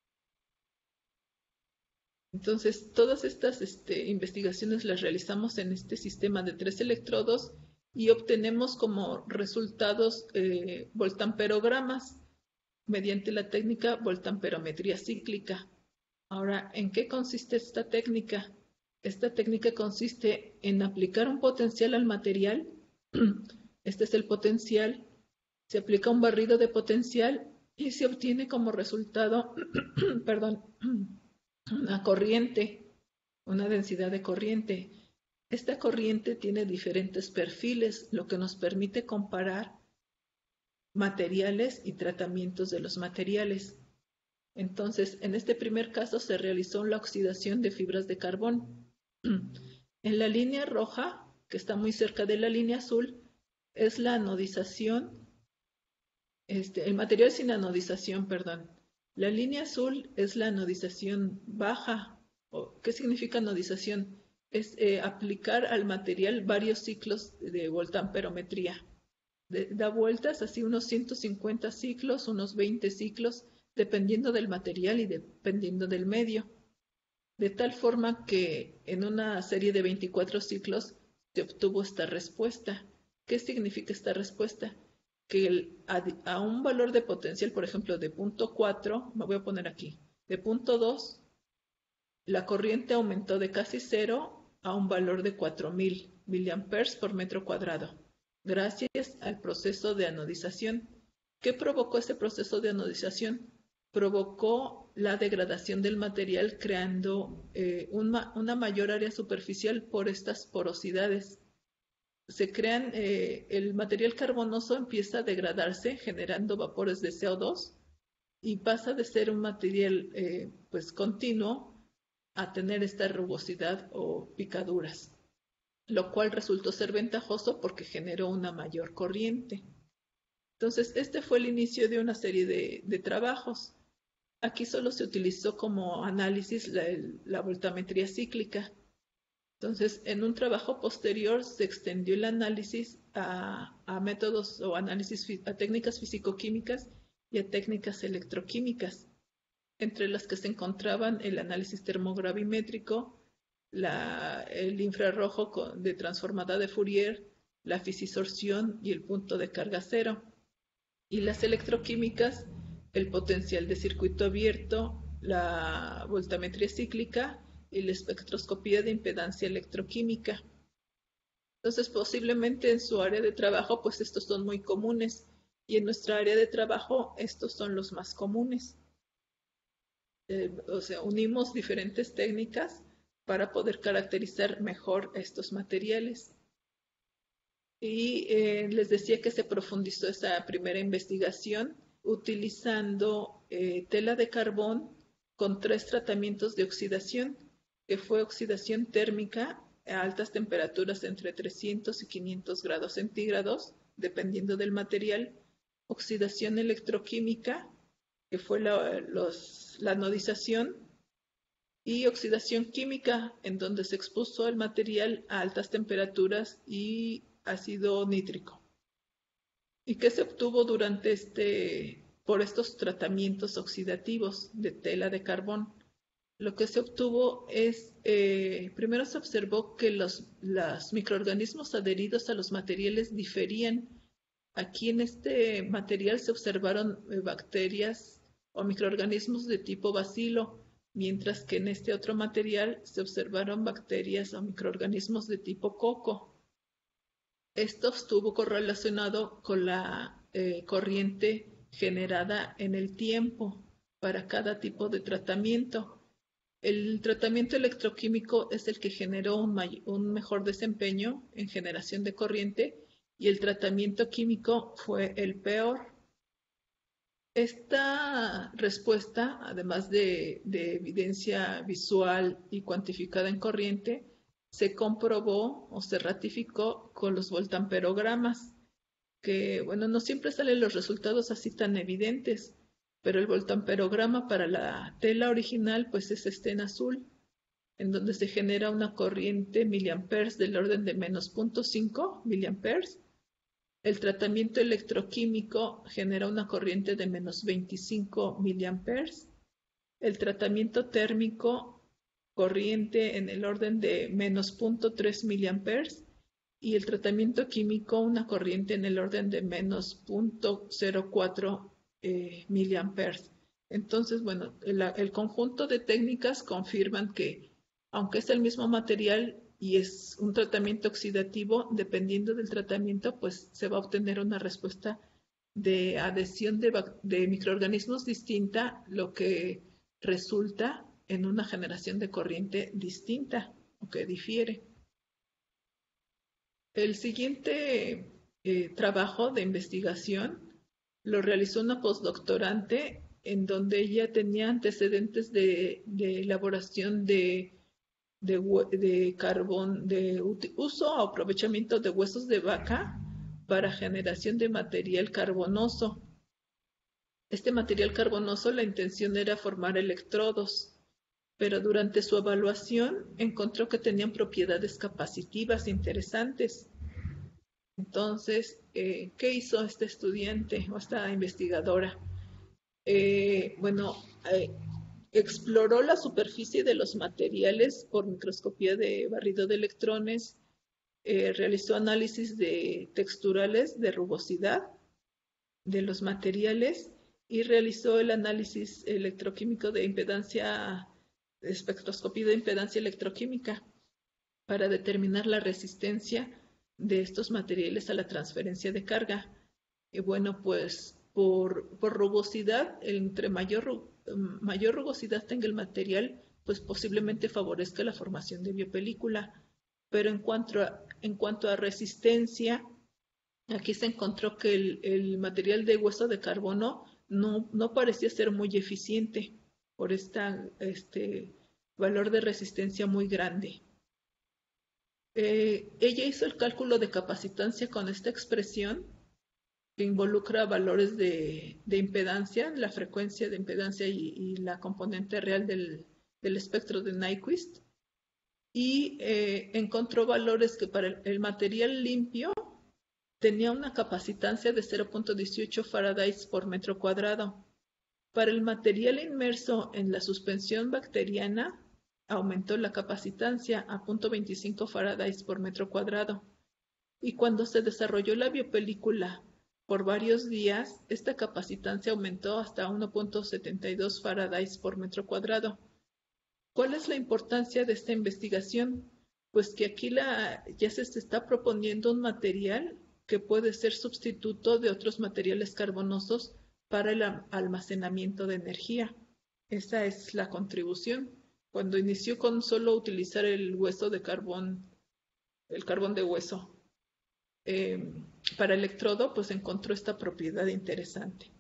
Entonces, todas estas este, investigaciones las realizamos en este sistema de tres electrodos y obtenemos como resultados eh, voltamperogramas mediante la técnica voltamperometría cíclica. Ahora, ¿en qué consiste esta técnica? Esta técnica consiste en aplicar un potencial al material. Este es el potencial. Se aplica un barrido de potencial y se obtiene como resultado, perdón, una corriente, una densidad de corriente. Esta corriente tiene diferentes perfiles, lo que nos permite comparar materiales y tratamientos de los materiales. Entonces, en este primer caso se realizó la oxidación de fibras de carbón. En la línea roja, que está muy cerca de la línea azul, es la anodización, este, el material sin anodización, perdón. La línea azul es la anodización baja. ¿Qué significa anodización? Es eh, aplicar al material varios ciclos de voltamperometría. De, da vueltas así unos ciento cincuenta ciclos, unos veinte ciclos, dependiendo del material y dependiendo del medio. De tal forma que en una serie de veinticuatro ciclos se obtuvo esta respuesta. ¿Qué significa esta respuesta? Que el, a, a un valor de potencial, por ejemplo, de punto cuatro, me voy a poner aquí, de punto dos, la corriente aumentó de casi cero a un valor de cuatro mil miliamperes por metro cuadrado, gracias al proceso de anodización. ¿Qué provocó ese proceso de anodización? Provocó la degradación del material creando eh, una, una mayor área superficial por estas porosidades. Se crean, eh, el material carbonoso empieza a degradarse generando vapores de C O dos y pasa de ser un material eh, pues continuo a tener esta rugosidad o picaduras, lo cual resultó ser ventajoso porque generó una mayor corriente. Entonces, este fue el inicio de una serie de, de trabajos. Aquí solo se utilizó como análisis la, la voltametría cíclica. Entonces, en un trabajo posterior se extendió el análisis a, a métodos o análisis, a técnicas fisicoquímicas y a técnicas electroquímicas, entre las que se encontraban el análisis termogravimétrico, la, el infrarrojo de transformada de Fourier, la fisisorción y el punto de carga cero. Y las electroquímicas, el potencial de circuito abierto, la voltametría cíclica y la espectroscopía de impedancia electroquímica. Entonces, posiblemente en su área de trabajo, pues estos son muy comunes, y en nuestra área de trabajo estos son los más comunes. Eh, o sea, unimos diferentes técnicas para poder caracterizar mejor estos materiales. Y eh, les decía que se profundizó esa primera investigación utilizando eh, tela de carbón con tres tratamientos de oxidación, que fue oxidación térmica a altas temperaturas entre trescientos y quinientos grados centígrados, dependiendo del material, oxidación electroquímica, que fue la, los, la anodización, y oxidación química, en donde se expuso el material a altas temperaturas y ácido nítrico. ¿Y qué se obtuvo durante este, por estos tratamientos oxidativos de tela de carbón? Lo que se obtuvo es, eh, primero se observó que los, los microorganismos adheridos a los materiales diferían. Aquí en este material se observaron eh, bacterias o microorganismos de tipo bacilo, mientras que en este otro material se observaron bacterias o microorganismos de tipo coco. Esto estuvo correlacionado con la eh, corriente generada en el tiempo. para cada tipo de tratamiento. El tratamiento electroquímico es el que generó un, un mejor desempeño en generación de corriente y el tratamiento químico fue el peor. Esta respuesta, además de, de evidencia visual y cuantificada en corriente, se comprobó o se ratificó con los voltamperogramas, que, bueno, no siempre salen los resultados así tan evidentes, pero el voltamperograma para la tela original, pues es este en azul, en donde se genera una corriente miliamperes del orden de menos cero punto cinco miliamperes. El tratamiento electroquímico genera una corriente de menos veinticinco miliamperes. El tratamiento térmico, corriente en el orden de menos cero punto tres miliamperes. Y el tratamiento químico, una corriente en el orden de menos cero punto cero cuatro eh, miliamperes. Entonces, bueno, el, el conjunto de técnicas confirman que, aunque es el mismo material y es un tratamiento oxidativo, dependiendo del tratamiento, pues se va a obtener una respuesta de adhesión de, de microorganismos distinta, lo que resulta en una generación de corriente distinta o que difiere. El siguiente eh, trabajo de investigación lo realizó una postdoctorante en donde ella tenía antecedentes de, de elaboración de, de, de carbón, de uso o aprovechamiento de huesos de vaca para generación de material carbonoso. Este material carbonoso, la intención era formar electrodos, pero durante su evaluación encontró que tenían propiedades capacitivas interesantes. Entonces, eh, ¿qué hizo este estudiante o esta investigadora? Eh, bueno, eh, exploró la superficie de los materiales por microscopía de barrido de electrones, eh, realizó análisis de texturales de rugosidad de los materiales y realizó el análisis electroquímico de impedancia, de espectroscopía de impedancia electroquímica para determinar la resistencia de estos materiales a la transferencia de carga. Y bueno, pues por, por rugosidad, entre mayor, mayor rugosidad tenga el material, pues posiblemente favorezca la formación de biopelícula. Pero en cuanto a, en cuanto a resistencia, aquí se encontró que el, el material de hueso de carbono no, no parecía ser muy eficiente por esta, este valor de resistencia muy grande. Eh, ella hizo el cálculo de capacitancia con esta expresión que involucra valores de, de impedancia, la frecuencia de impedancia y, y la componente real del, del espectro de Nyquist, y eh, encontró valores que para el, el material limpio tenía una capacitancia de cero punto dieciocho faradays por metro cuadrado. Para el material inmerso en la suspensión bacteriana, aumentó la capacitancia a cero punto veinticinco faradays por metro cuadrado. Y cuando se desarrolló la biopelícula por varios días, esta capacitancia aumentó hasta uno punto setenta y dos faradays por metro cuadrado. ¿Cuál es la importancia de esta investigación? Pues que aquí la, ya se está proponiendo un material que puede ser sustituto de otros materiales carbonosos para el almacenamiento de energía. Esa es la contribución. Cuando inició con solo utilizar el hueso de carbón, el carbón de hueso, eh, para electrodo, pues encontró esta propiedad interesante.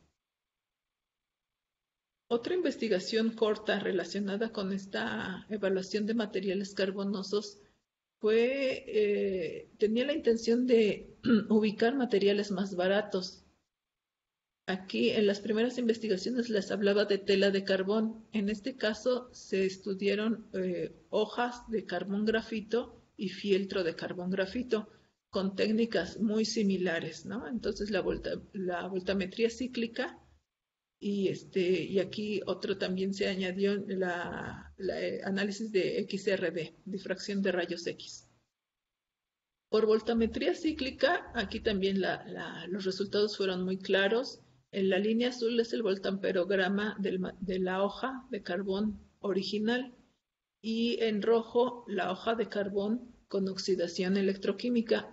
Otra investigación corta relacionada con esta evaluación de materiales carbonosos fue, eh, tenía la intención de ubicar materiales más baratos. Aquí en las primeras investigaciones les hablaba de tela de carbón. En este caso se estudiaron eh, hojas de carbón grafito y fieltro de carbón grafito con técnicas muy similares, ¿no? Entonces la, volta, la voltametría cíclica y, este, y aquí otro también se añadió la, la eh, análisis de X R D, difracción de rayos X. Por voltametría cíclica, aquí también la, la, los resultados fueron muy claros. En la línea azul es el voltamperograma del, de la hoja de carbón original y en rojo la hoja de carbón con oxidación electroquímica.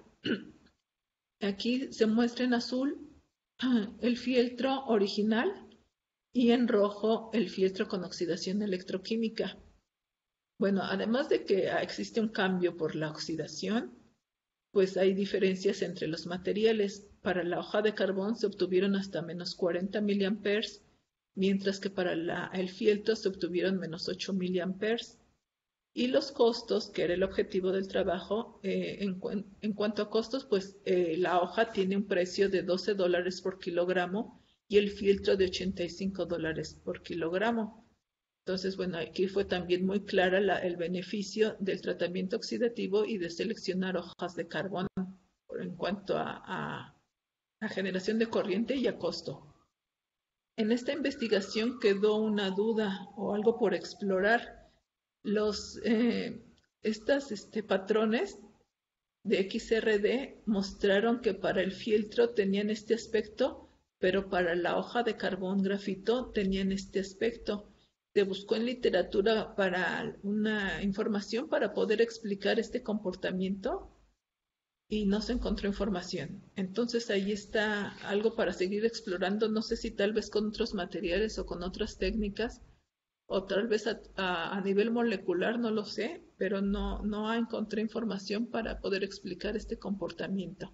Aquí se muestra en azul el fieltro original y en rojo el fieltro con oxidación electroquímica. Bueno, además de que existe un cambio por la oxidación, pues hay diferencias entre los materiales. Para la hoja de carbón se obtuvieron hasta menos cuarenta miliamperes, mientras que para la, el fieltro se obtuvieron menos ocho miliamperes. Y los costos, que era el objetivo del trabajo, eh, en, en, cuanto a costos, pues eh, la hoja tiene un precio de doce dólares por kilogramo y el filtro de ochenta y cinco dólares por kilogramo. Entonces, bueno, aquí fue también muy clara la, el beneficio del tratamiento oxidativo y de seleccionar hojas de carbón en cuanto a, a, a generación de corriente y a costo. En esta investigación quedó una duda o algo por explorar. Los, eh, estas este, patrones de X R D mostraron que para el fieltro tenían este aspecto, pero para la hoja de carbón grafito tenían este aspecto. Se buscó en literatura para una información para poder explicar este comportamiento y no se encontró información. Entonces ahí está algo para seguir explorando. No sé si tal vez con otros materiales o con otras técnicas, o tal vez a, a, a nivel molecular, no lo sé, pero no, no encontré información para poder explicar este comportamiento.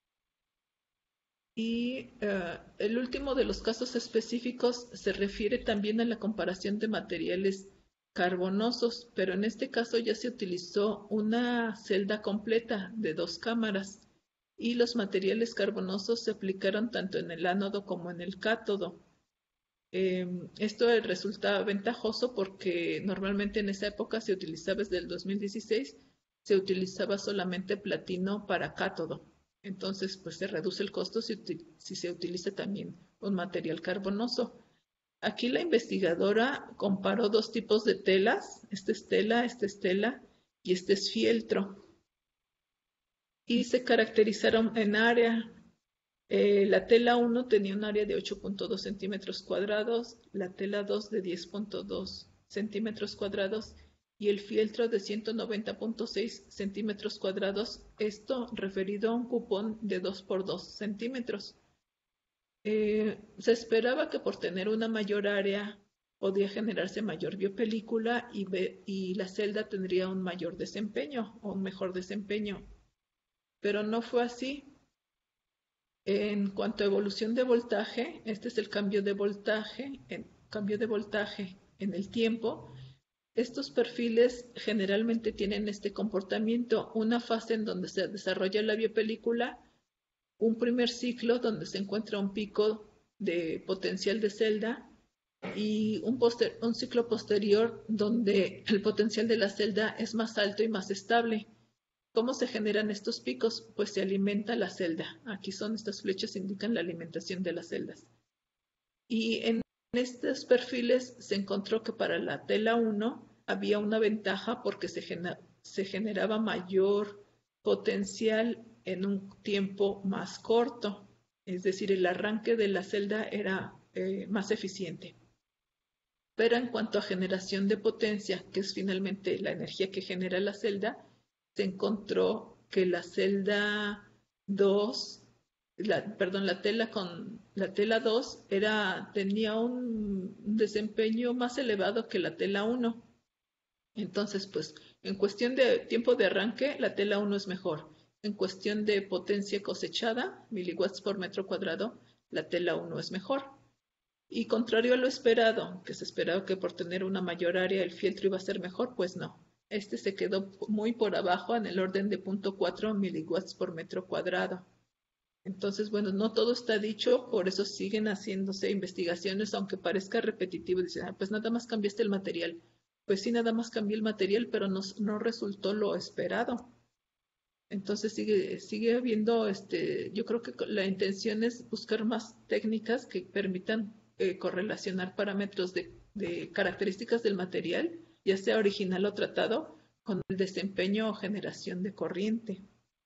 Y uh, el último de los casos específicos se refiere también a la comparación de materiales carbonosos, pero en este caso ya se utilizó una celda completa de dos cámaras y los materiales carbonosos se aplicaron tanto en el ánodo como en el cátodo. Eh, esto resulta ventajoso porque normalmente en esa época se utilizaba, desde el dos mil dieciséis, se utilizaba solamente platino para cátodo. Entonces, pues se reduce el costo si, si se utiliza también un material carbonoso. Aquí la investigadora comparó dos tipos de telas, esta es tela, esta es tela y este es fieltro. Y se caracterizaron en área. Eh, la tela uno tenía un área de ocho punto dos centímetros cuadrados, la tela dos de diez punto dos centímetros cuadrados y el fieltro de ciento noventa punto seis centímetros cuadrados, esto referido a un cupón de dos por dos centímetros. Eh, se esperaba que por tener una mayor área podía generarse mayor biopelícula y, y la celda tendría un mayor desempeño o un mejor desempeño, pero no fue así. En cuanto a evolución de voltaje, este es el cambio de voltaje, en, cambio de voltaje en el tiempo. Estos perfiles generalmente tienen este comportamiento, una fase en donde se desarrolla la biopelícula, un primer ciclo donde se encuentra un pico de potencial de celda y un, poster, un ciclo posterior donde el potencial de la celda es más alto y más estable. ¿Cómo se generan estos picos? Pues se alimenta la celda. Aquí son estas flechas, indican la alimentación de las celdas. Y en estos perfiles se encontró que para la tela uno había una ventaja porque se, gener se generaba mayor potencial en un tiempo más corto. Es decir, el arranque de la celda era eh, más eficiente. Pero en cuanto a generación de potencia, que es finalmente la energía que genera la celda, se encontró que la celda dos, la, perdón, la tela con la tela dos era, tenía un desempeño más elevado que la tela uno. Entonces, pues, en cuestión de tiempo de arranque, la tela uno es mejor. En cuestión de potencia cosechada, miliwatts por metro cuadrado, la tela uno es mejor. Y contrario a lo esperado, que se esperaba que por tener una mayor área el fieltro iba a ser mejor, pues no. Este se quedó muy por abajo en el orden de cero punto cuatro miliwatts por metro cuadrado. Entonces, bueno, no todo está dicho, por eso siguen haciéndose investigaciones, aunque parezca repetitivo. Dicen, ah, pues nada más cambiaste el material. Pues sí, nada más cambié el material, pero no, no resultó lo esperado. Entonces sigue, sigue habiendo, este, yo creo que la intención es buscar más técnicas que permitan eh, correlacionar parámetros de, de características del material, ya sea original o tratado, con el desempeño o generación de corriente.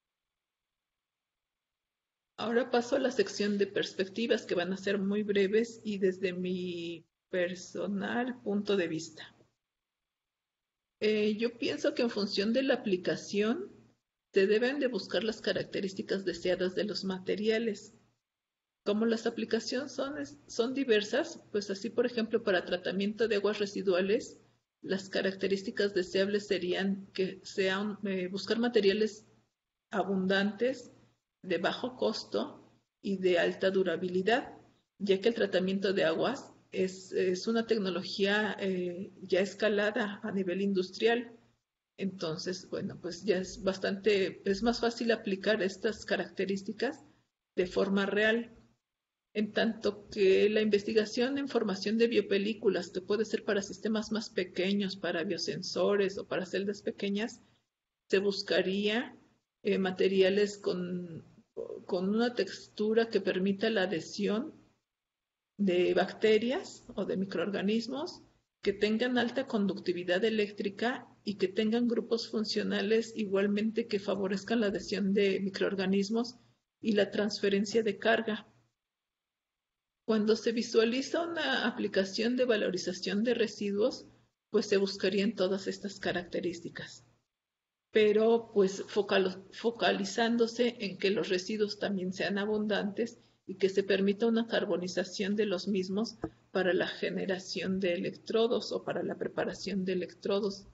Ahora paso a la sección de perspectivas que van a ser muy breves y desde mi personal punto de vista. Eh, yo pienso que en función de la aplicación se deben de buscar las características deseadas de los materiales. Como las aplicaciones son, son diversas, pues así, por ejemplo, para tratamiento de aguas residuales, las características deseables serían que sean eh, buscar materiales abundantes, de bajo costo y de alta durabilidad, ya que el tratamiento de aguas es, es una tecnología eh, ya escalada a nivel industrial. Entonces, bueno, pues ya es bastante, es más fácil aplicar estas características de forma real. En tanto que la investigación en formación de biopelículas, que puede ser para sistemas más pequeños, para biosensores o para celdas pequeñas, se buscaría eh, materiales con, con una textura que permita la adhesión de bacterias o de microorganismos que tengan alta conductividad eléctrica y que tengan grupos funcionales igualmente que favorezcan la adhesión de microorganismos y la transferencia de carga. Cuando se visualiza una aplicación de valorización de residuos, pues se buscarían todas estas características, pero pues focal, focalizándose en que los residuos también sean abundantes y que se permita una carbonización de los mismos para la generación de electrodos o para la preparación de electrodos.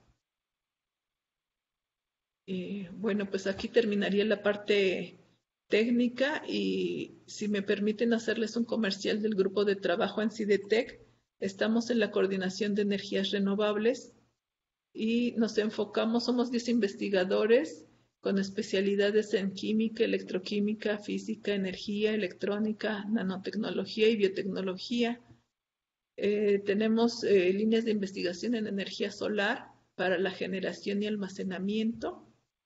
Y bueno, pues aquí terminaría la parte técnica y si me permiten hacerles un comercial del grupo de trabajo en CIDETEC, estamos en la coordinación de energías renovables y nos enfocamos, somos diez investigadores con especialidades en química, electroquímica, física, energía, electrónica, nanotecnología y biotecnología. Eh, tenemos eh, líneas de investigación en energía solar para la generación y almacenamiento,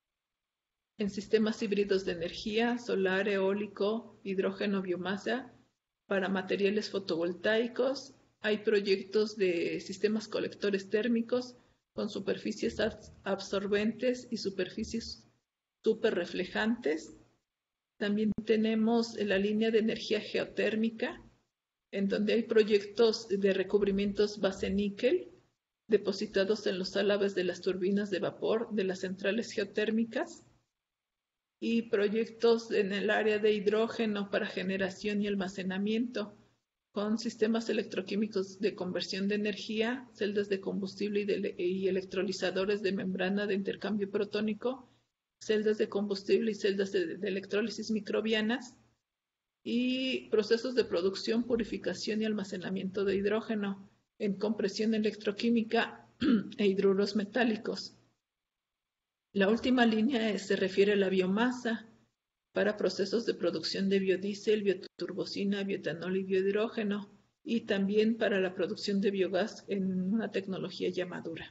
en sistemas híbridos de energía, solar, eólico, hidrógeno, biomasa, para materiales fotovoltaicos. Hay proyectos de sistemas colectores térmicos con superficies absorbentes y superficies superreflejantes. También tenemos la línea de energía geotérmica, en donde hay proyectos de recubrimientos base níquel depositados en los álabes de las turbinas de vapor de las centrales geotérmicas y proyectos en el área de hidrógeno para generación y almacenamiento con sistemas electroquímicos de conversión de energía, celdas de combustible y, de, y electrolizadores de membrana de intercambio protónico, celdas de combustible y celdas de, de electrólisis microbianas y procesos de producción, purificación y almacenamiento de hidrógeno en compresión electroquímica e hidruros metálicos. La última línea se refiere a la biomasa para procesos de producción de biodiesel, bioturbocina, bioetanol y biohidrógeno, y también para la producción de biogás en una tecnología ya madura.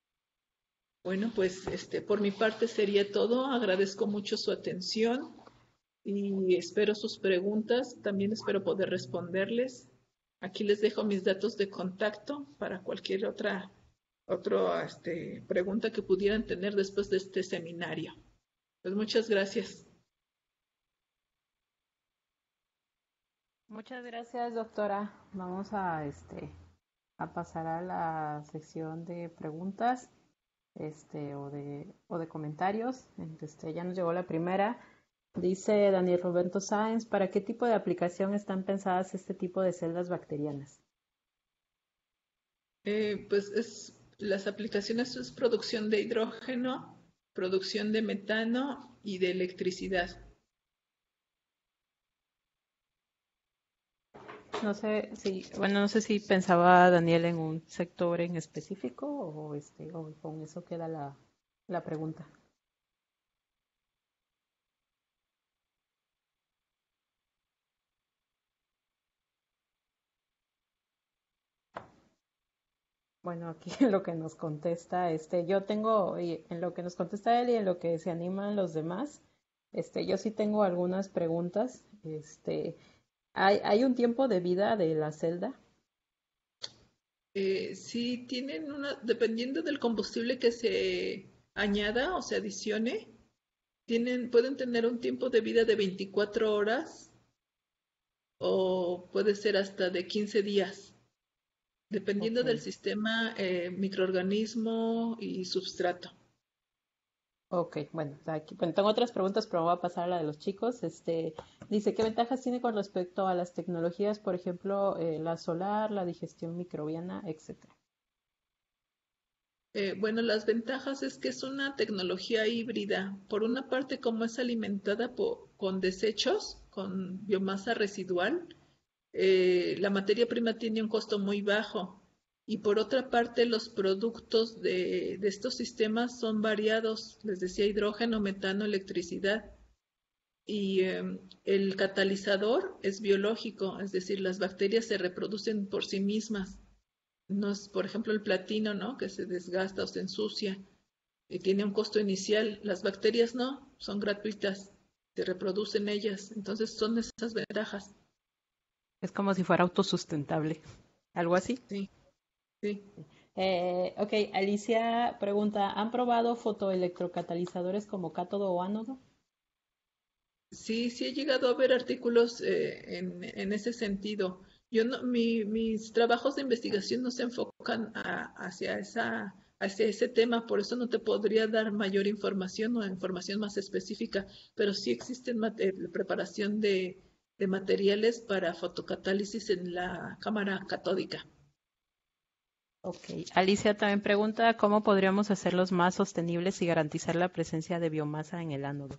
Bueno, pues este, por mi parte sería todo. Agradezco mucho su atención y espero sus preguntas. También espero poder responderles. Aquí les dejo mis datos de contacto para cualquier otra otra este, pregunta que pudieran tener después de este seminario. Pues muchas gracias. Muchas gracias, doctora. Vamos a, este, a pasar a la sección de preguntas este, o, de, o de comentarios. Este, ya nos llegó la primera. Dice Daniel Roberto Sáenz, ¿para qué tipo de aplicación están pensadas este tipo de celdas bacterianas? Eh, pues es, las aplicaciones es producción de hidrógeno, producción de metano y de electricidad. No sé si, bueno, no sé si pensaba Daniel en un sector en específico o este, o con eso queda la, la pregunta. Bueno, aquí en lo que nos contesta, este, yo tengo, y en lo que nos contesta él y en lo que se animan los demás, este, yo sí tengo algunas preguntas. Este, ¿hay, hay un tiempo de vida de la celda? Eh, sí tienen una, dependiendo del combustible que se añada o se adicione, tienen, pueden tener un tiempo de vida de veinticuatro horas o puede ser hasta de quince días, dependiendo Ok, del sistema, eh, microorganismo y substrato. Ok, bueno, aquí, bueno, tengo otras preguntas, pero voy a pasar a la de los chicos. Este, dice, ¿qué ventajas tiene con respecto a las tecnologías, por ejemplo, eh, la solar, la digestión microbiana, etcétera? Eh, bueno, las ventajas es que es una tecnología híbrida. Por una parte, como es alimentada po- con desechos, con biomasa residual, eh, la materia prima tiene un costo muy bajo. Y por otra parte, los productos de, de estos sistemas son variados, les decía hidrógeno, metano, electricidad. Y eh, el catalizador es biológico, es decir, las bacterias se reproducen por sí mismas. No es, por ejemplo, el platino, ¿no? Que se desgasta o se ensucia y tiene un costo inicial. Las bacterias no, son gratuitas, se reproducen ellas. Entonces son esas ventajas. Es como si fuera autosustentable, algo así. Sí, sí. Eh, ok, Alicia pregunta, ¿han probado fotoelectrocatalizadores como cátodo o ánodo? Sí, sí he llegado a ver artículos eh, en, en ese sentido. Yo no, mi- mis trabajos de investigación no se enfocan a- hacia esa, hacia ese tema, por eso no te podría dar mayor información o información más específica, pero sí existen mate- preparación de, de materiales para fotocatálisis en la cámara catódica. Ok, Alicia también pregunta, ¿cómo podríamos hacerlos más sostenibles y garantizar la presencia de biomasa en el ánodo?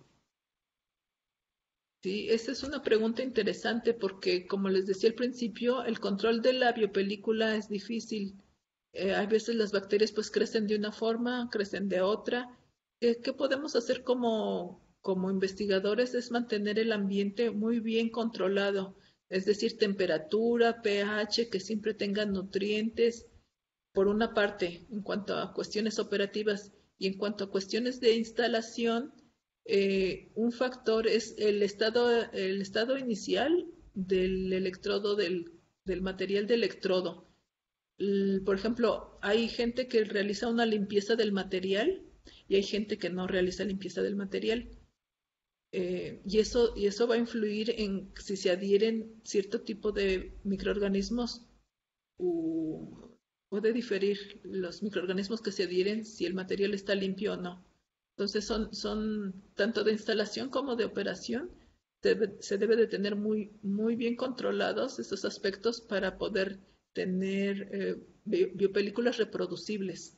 Sí, esa es una pregunta interesante porque, como les decía al principio, el control de la biopelícula es difícil. Eh, hay veces las bacterias pues crecen de una forma, crecen de otra. Eh, ¿qué podemos hacer como, como investigadores? Es mantener el ambiente muy bien controlado, es decir, temperatura, pH, que siempre tengan nutrientes, por una parte, en cuanto a cuestiones operativas y en cuanto a cuestiones de instalación, eh, un factor es el estado, el estado inicial del electrodo, del, del material de electrodo. L- por ejemplo, hay gente que realiza una limpieza del material y hay gente que no realiza limpieza del material. Eh, y, eso, y eso va a influir en si se adhieren cierto tipo de microorganismos u- puede diferir los microorganismos que se adhieren si el material está limpio o no. Entonces son, son tanto de instalación como de operación, debe- se debe de tener muy, muy bien controlados estos aspectos para poder tener eh, bi- biopelículas reproducibles.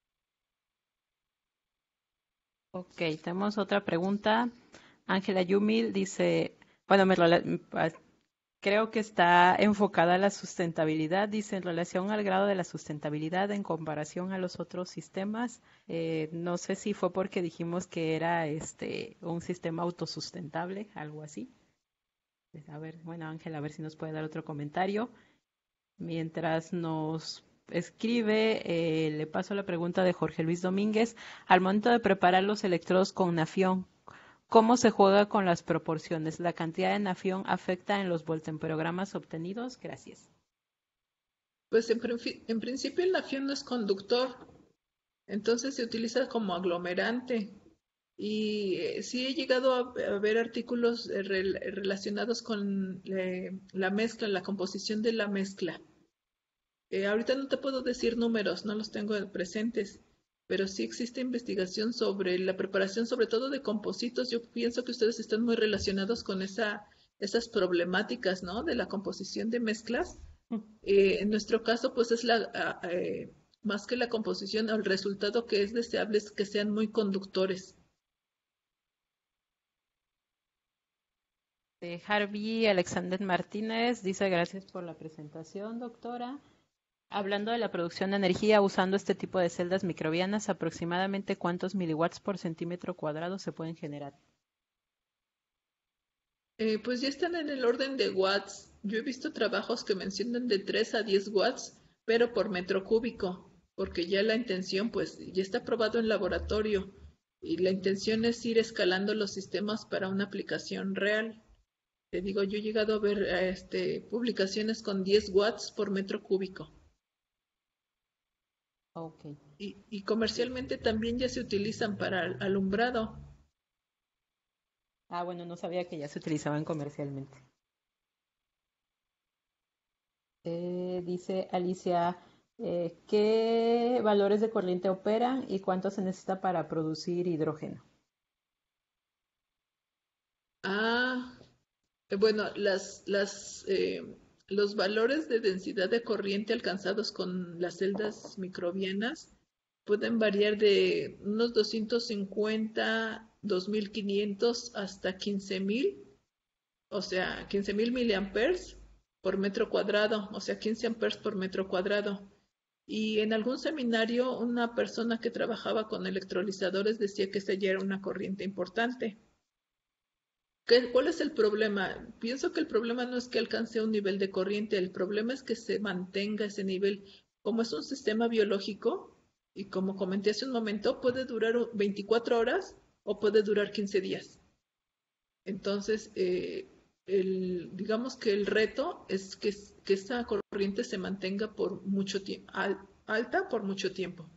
Ok, tenemos otra pregunta. Ángela Yumil dice, bueno, me rela- m- pa- creo que está enfocada a la sustentabilidad, dice, en relación al grado de la sustentabilidad en comparación a los otros sistemas. Eh, no sé si fue porque dijimos que era este un sistema autosustentable, algo así. Pues, a ver, bueno, Ángela, a ver si nos puede dar otro comentario. Mientras nos escribe, eh, le paso la pregunta de Jorge Luis Domínguez. Al momento de preparar los electrodos con nafión, ¿cómo se juega con las proporciones? ¿La cantidad de nafión afecta en los voltemperogramas obtenidos? Gracias. Pues en, prin- en principio el nafión no es conductor, entonces se utiliza como aglomerante. Y eh, sí he llegado a, a ver artículos eh, rel- relacionados con eh, la mezcla, la composición de la mezcla. Eh, ahorita no te puedo decir números, no los tengo presentes, pero sí existe investigación sobre la preparación, sobre todo de compositos. Yo pienso que ustedes están muy relacionados con esa, esas problemáticas, ¿no? De la composición de mezclas. Eh, en nuestro caso, pues es la, a- eh, más que la composición, el resultado que es deseable es que sean muy conductores. Eh, Harvey Alexander Martínez dice gracias por la presentación, doctora. Hablando de la producción de energía usando este tipo de celdas microbianas, aproximadamente cuántos miliwatts por centímetro cuadrado se pueden generar. Eh, pues ya están en el orden de watts. Yo he visto trabajos que mencionan de tres a diez watts, pero por metro cúbico, porque ya la intención, pues ya está probado en laboratorio y la intención es ir escalando los sistemas para una aplicación real. Te digo, yo he llegado a ver eh, este, publicaciones con diez watts por metro cúbico. Ok. Y, y comercialmente también ya se utilizan para al- alumbrado. Ah, bueno, no sabía que ya se utilizaban comercialmente. Eh, dice Alicia, Eh, ¿qué valores de corriente operan y cuánto se necesita para producir hidrógeno? Ah, eh, bueno, las, las, eh, los valores de densidad de corriente alcanzados con las celdas microbianas pueden variar de unos doscientos cincuenta, dos mil quinientos hasta quince mil, o sea, quince mil miliamperes por metro cuadrado, o sea, quince amperes por metro cuadrado. Y en algún seminario, una persona que trabajaba con electrolizadores decía que esa ya era una corriente importante. ¿Qué, ¿Cuál es el problema? Pienso que el problema no es que alcance un nivel de corriente, el problema es que se mantenga ese nivel. Como es un sistema biológico, y como comenté hace un momento, puede durar veinticuatro horas o puede durar quince días. Entonces, eh, el, digamos que el reto es que, que esa corriente se mantenga por mucho tiempo, al, alta por mucho tiempo.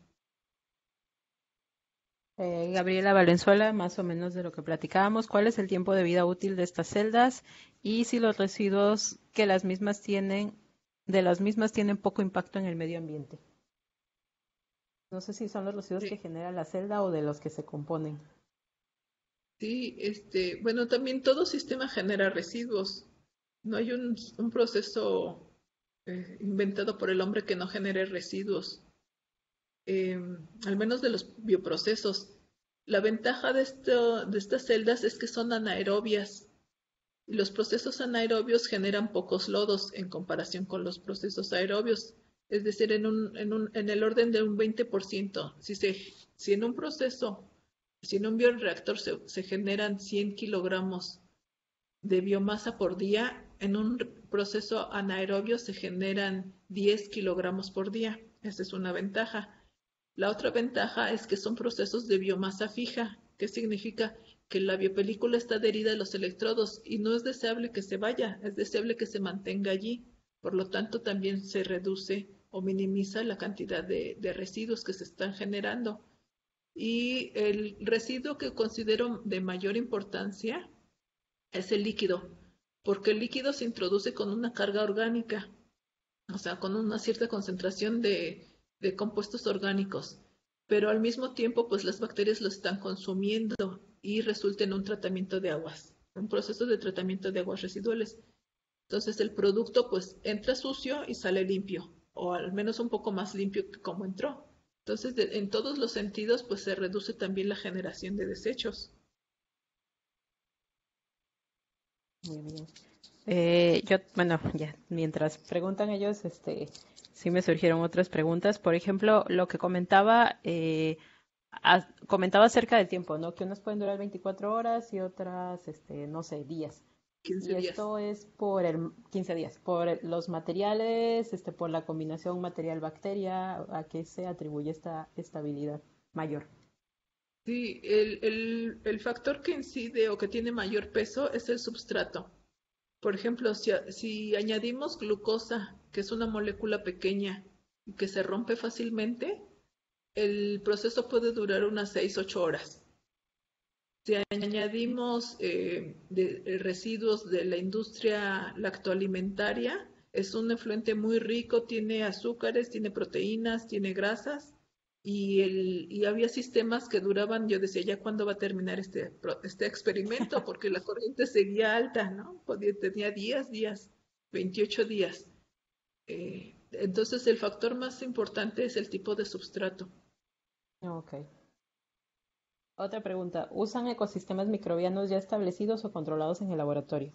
Eh, Gabriela Valenzuela, más o menos de lo que platicábamos, ¿cuál es el tiempo de vida útil de estas celdas y si los residuos que las mismas tienen, de las mismas tienen poco impacto en el medio ambiente? No sé si son los residuos que Sí, genera la celda o de los que se componen. sí, este, bueno, también todo sistema genera residuos. No hay un, un proceso eh, inventado por el hombre que no genere residuos, eh, al menos de los bioprocesos. La ventaja de, esto, de estas celdas es que son anaerobias. Y los procesos anaerobios generan pocos lodos en comparación con los procesos aerobios, es decir, en, un, en, un, en el orden de un veinte por ciento. Si, se, si en un proceso, si en un bioreactor se, se generan cien kilogramos de biomasa por día, en un proceso anaerobio se generan diez kilogramos por día. Esa es una ventaja. La otra ventaja es que son procesos de biomasa fija. ¿Qué significa? Que la biopelícula está adherida a los electrodos y no es deseable que se vaya, es deseable que se mantenga allí. Por lo tanto, también se reduce o minimiza la cantidad de, de residuos que se están generando. Y el residuo que considero de mayor importancia es el líquido, porque el líquido se introduce con una carga orgánica, o sea, con una cierta concentración de, de compuestos orgánicos, pero al mismo tiempo, pues las bacterias lo están consumiendo y resulta en un tratamiento de aguas, un proceso de tratamiento de aguas residuales. Entonces el producto pues entra sucio y sale limpio, o al menos un poco más limpio que como entró. Entonces, de, en todos los sentidos, pues se reduce también la generación de desechos. Muy bien. Eh, yo, bueno, ya, mientras preguntan ellos, este, sí me surgieron otras preguntas. Por ejemplo, lo que comentaba, eh, a- comentaba acerca del tiempo, ¿no? Que unas pueden durar veinticuatro horas y otras, este, no sé, días. quince Y días. esto es por el quince días, por el- los materiales, este, por la combinación material-bacteria, ¿a qué se atribuye esta estabilidad mayor? Sí, el, el, el factor que incide o que tiene mayor peso es el substrato. Por ejemplo, si, a- si añadimos glucosa, que es una molécula pequeña y que se rompe fácilmente, el proceso puede durar unas seis ocho horas. Si añadimos eh, de- eh, residuos de la industria lactoalimentaria, es un efluente muy rico, tiene azúcares, tiene proteínas, tiene grasas, y, el, y había sistemas que duraban, yo decía, ¿ya cuándo va a terminar este, pro- este experimento? Porque la corriente seguía alta, ¿no? Podía, tenía días, días, veintiocho días. Eh, entonces, el factor más importante es el tipo de substrato. Ok. Otra pregunta, ¿usan ecosistemas microbianos ya establecidos o controlados en el laboratorio?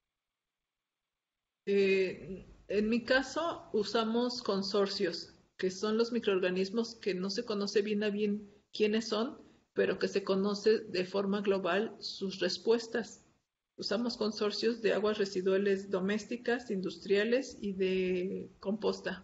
Eh, en mi caso, usamos consorcios, que son los microorganismos que no se conoce bien a bien quiénes son, pero que se conoce de forma global sus respuestas. Usamos consorcios de aguas residuales domésticas, industriales y de composta.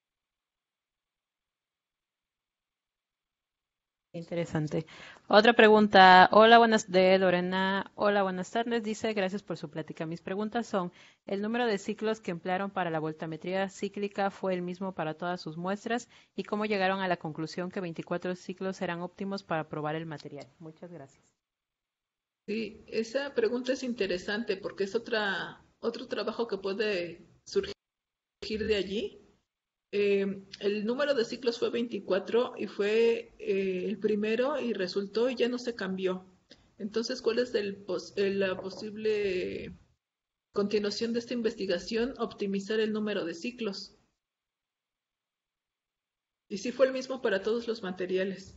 Interesante. Otra pregunta. Hola, buenas de Lorena. Hola, buenas tardes. Dice, gracias por su plática. Mis preguntas son, ¿el número de ciclos que emplearon para la voltametría cíclica fue el mismo para todas sus muestras? ¿Y cómo llegaron a la conclusión que veinticuatro ciclos eran óptimos para probar el material? Muchas gracias. Sí, esa pregunta es interesante porque es otra, otro trabajo que puede surgir de allí. eh, el número de ciclos fue veinticuatro y fue eh, el primero y resultó y ya no se cambió. Entonces, ¿cuál es el pos eh, la posible continuación de esta investigación? Optimizar el número de ciclos. Y sí fue el mismo para todos los materiales.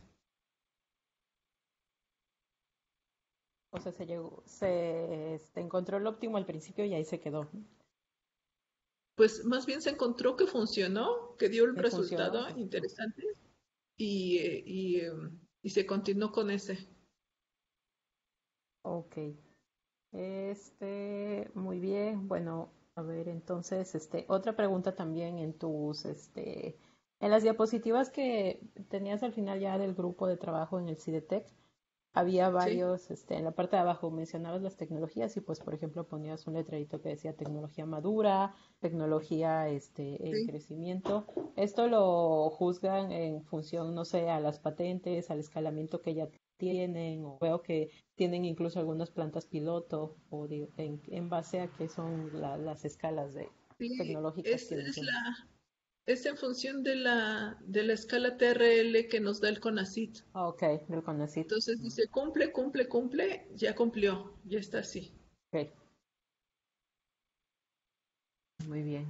O sea, se llegó, se este, encontró el óptimo al principio y ahí se quedó. Pues más bien se encontró que funcionó, que dio el ¿Me funcionó? resultado interesante y, eh, y, eh, y se continuó con ese. Ok. Este, muy bien. Bueno, a ver, entonces, este, otra pregunta también en tus, este, en las diapositivas que tenías al final ya del grupo de trabajo en el CIDETEC, había Sí, varios, este, en la parte de abajo mencionabas las tecnologías y pues, por ejemplo, ponías un letrerito que decía tecnología madura, tecnología, este, en sí. crecimiento. Esto lo juzgan en función, no sé, a las patentes, al escalamiento que ya tienen, o veo que tienen incluso algunas plantas piloto, o de- en, en base a qué son la- las escalas de Sí, tecnológicas es, que es mencionas. la, es en función de la, de la escala T R L que nos da el CONACYT. Ah, ok, del CONACYT. Entonces dice cumple, cumple, cumple, ya cumplió, ya está así. Ok, muy bien.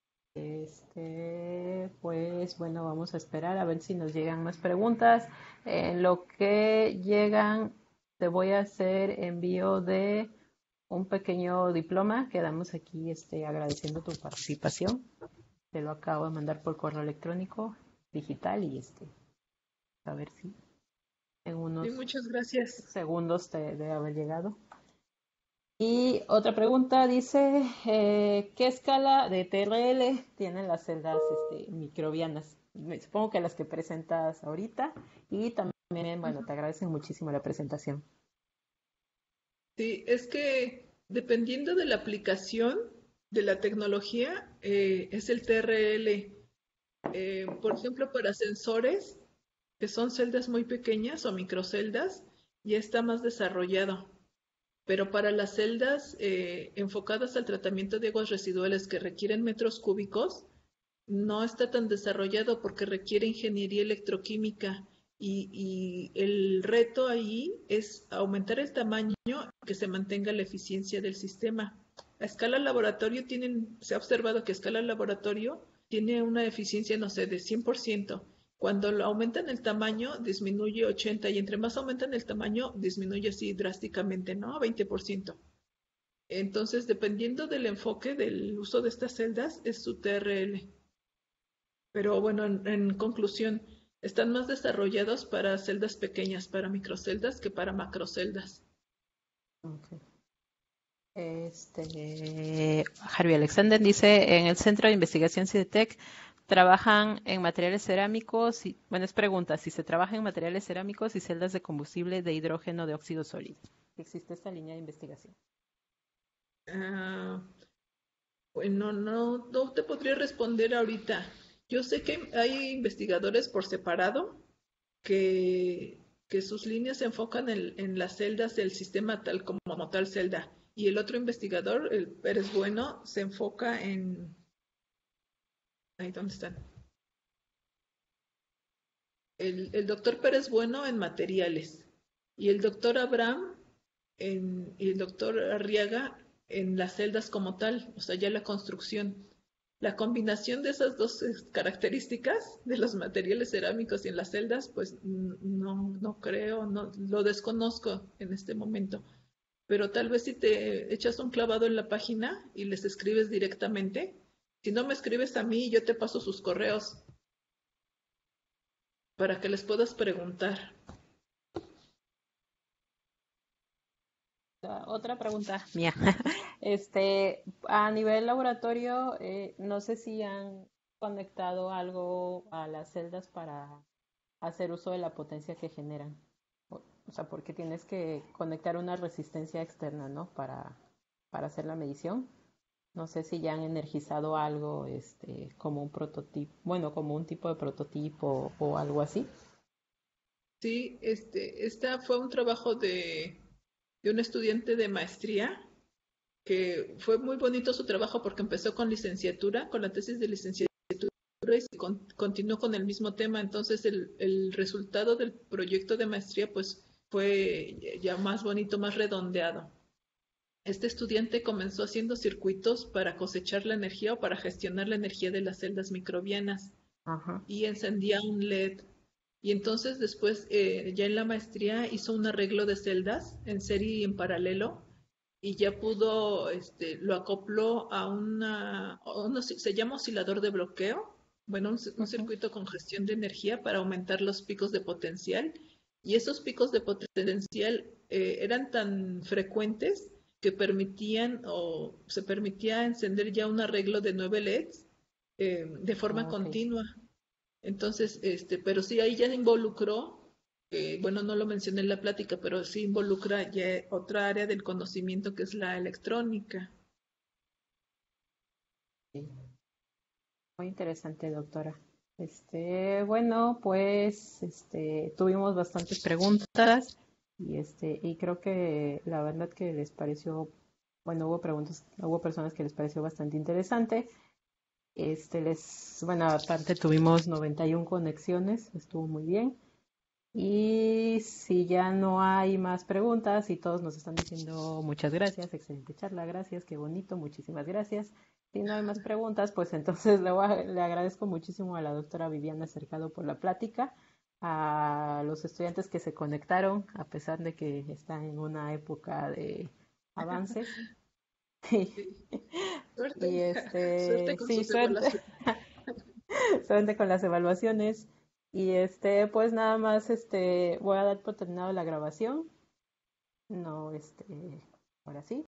Este, pues bueno, vamos a esperar a ver si nos llegan más preguntas. En lo que llegan, te voy a hacer envío de un pequeño diploma que damos aquí, este, agradeciendo tu participación. Te lo acabo de mandar por correo electrónico digital y este, a ver si en Sí, unos muchas gracias. segundos te debe haber llegado. Y otra pregunta dice, eh, ¿qué escala de T R L tienen las celdas este, microbianas? Me- Supongo que las que presentas ahorita y también, bueno, te agradecen muchísimo la presentación. Sí, es que dependiendo de la aplicación de la tecnología, eh, es el T R L. Eh, por ejemplo, para sensores, que son celdas muy pequeñas o microceldas, ya está más desarrollado. Pero para las celdas eh, enfocadas al tratamiento de aguas residuales que requieren metros cúbicos, no está tan desarrollado porque requiere ingeniería electroquímica y, y el reto ahí es aumentar el tamaño y que se mantenga la eficiencia del sistema. A escala laboratorio tienen, se ha observado que a escala laboratorio tiene una eficiencia, no sé, de cien por ciento. Cuando lo aumentan el tamaño, disminuye ochenta y entre más aumentan el tamaño, disminuye así drásticamente, ¿no? veinte por ciento. Entonces, dependiendo del enfoque del uso de estas celdas, es su T R L. Pero bueno, en, en conclusión, están más desarrollados para celdas pequeñas, para microceldas, que para macroceldas. Ok. Este, Harvey Alexander dice, en el Centro de Investigación CIDETEC trabajan en materiales cerámicos, y, bueno, es pregunta, si se trabaja en materiales cerámicos y celdas de combustible de hidrógeno de óxido sólido. ¿Existe esta línea de investigación? Ah, bueno, no, no te podría responder ahorita. Yo sé que hay investigadores por separado que, que sus líneas se enfocan en, en las celdas del sistema tal como, como tal celda. Y el otro investigador, el Pérez Bueno, se enfoca en... Ahí, ¿dónde están? El, el doctor Pérez Bueno en materiales y el doctor Abraham en, y el doctor Arriaga en las celdas como tal, o sea, ya la construcción. La combinación de esas dos eh, características de los materiales cerámicos y en las celdas, pues no, no creo, no lo desconozco en este momento. Pero tal vez si te echas un clavado en la página y les escribes directamente, si no me escribes a mí, yo te paso sus correos para que les puedas preguntar. La otra pregunta mía. Este, a nivel laboratorio, eh, no sé si han conectado algo a las celdas para hacer uso de la potencia que generan. O, o sea, porque tienes que conectar una resistencia externa, ¿no? Para, para hacer la medición. No sé si ya han energizado algo, este, como un prototipo, bueno, como un tipo de prototipo o algo así. Sí, este, esta fue un trabajo de, de un estudiante de maestría que fue muy bonito su trabajo porque empezó con licenciatura, con la tesis de licenciatura y se con, continuó con el mismo tema. Entonces el, el resultado del proyecto de maestría pues fue ya más bonito, más redondeado. Este estudiante comenzó haciendo circuitos para cosechar la energía o para gestionar la energía de las celdas microbianas Ajá. y encendía un L E D. Y entonces después, eh, ya en la maestría, hizo un arreglo de celdas en serie y en paralelo y ya pudo, este, lo acopló a una, a una- se llama oscilador de bloqueo, bueno, un, un Ujú. circuito con gestión de energía para aumentar los picos de potencial. Y esos picos de potencial eh, eran tan frecuentes que permitían o se permitía encender ya un arreglo de nueve L E Ds eh, de forma Ok. continua. Entonces, este, pero sí, ahí ya involucró, eh, bueno, no lo mencioné en la plática, pero sí involucra ya otra área del conocimiento que es la electrónica. Sí. Muy interesante, doctora. Este, bueno, pues, este, tuvimos bastantes preguntas y este, y creo que la verdad que les pareció, bueno, hubo preguntas, hubo personas que les pareció bastante interesante. Este, les, bueno, aparte tuvimos noventa y una conexiones, estuvo muy bien. Y si ya no hay más preguntas y todos nos están diciendo muchas gracias, excelente charla, gracias, qué bonito, muchísimas gracias. Si no hay más preguntas, pues entonces le, voy a- le agradezco muchísimo a la doctora Viviana Cercado por la plática, a los estudiantes que se conectaron, a pesar de que están en una época de avances. Sí. Y Suerte, suerte este, con sí, sus suerte. evaluaciones. Suerte con las evaluaciones. Y este, pues nada más, este, voy a dar por terminado la grabación. No, este, ahora sí.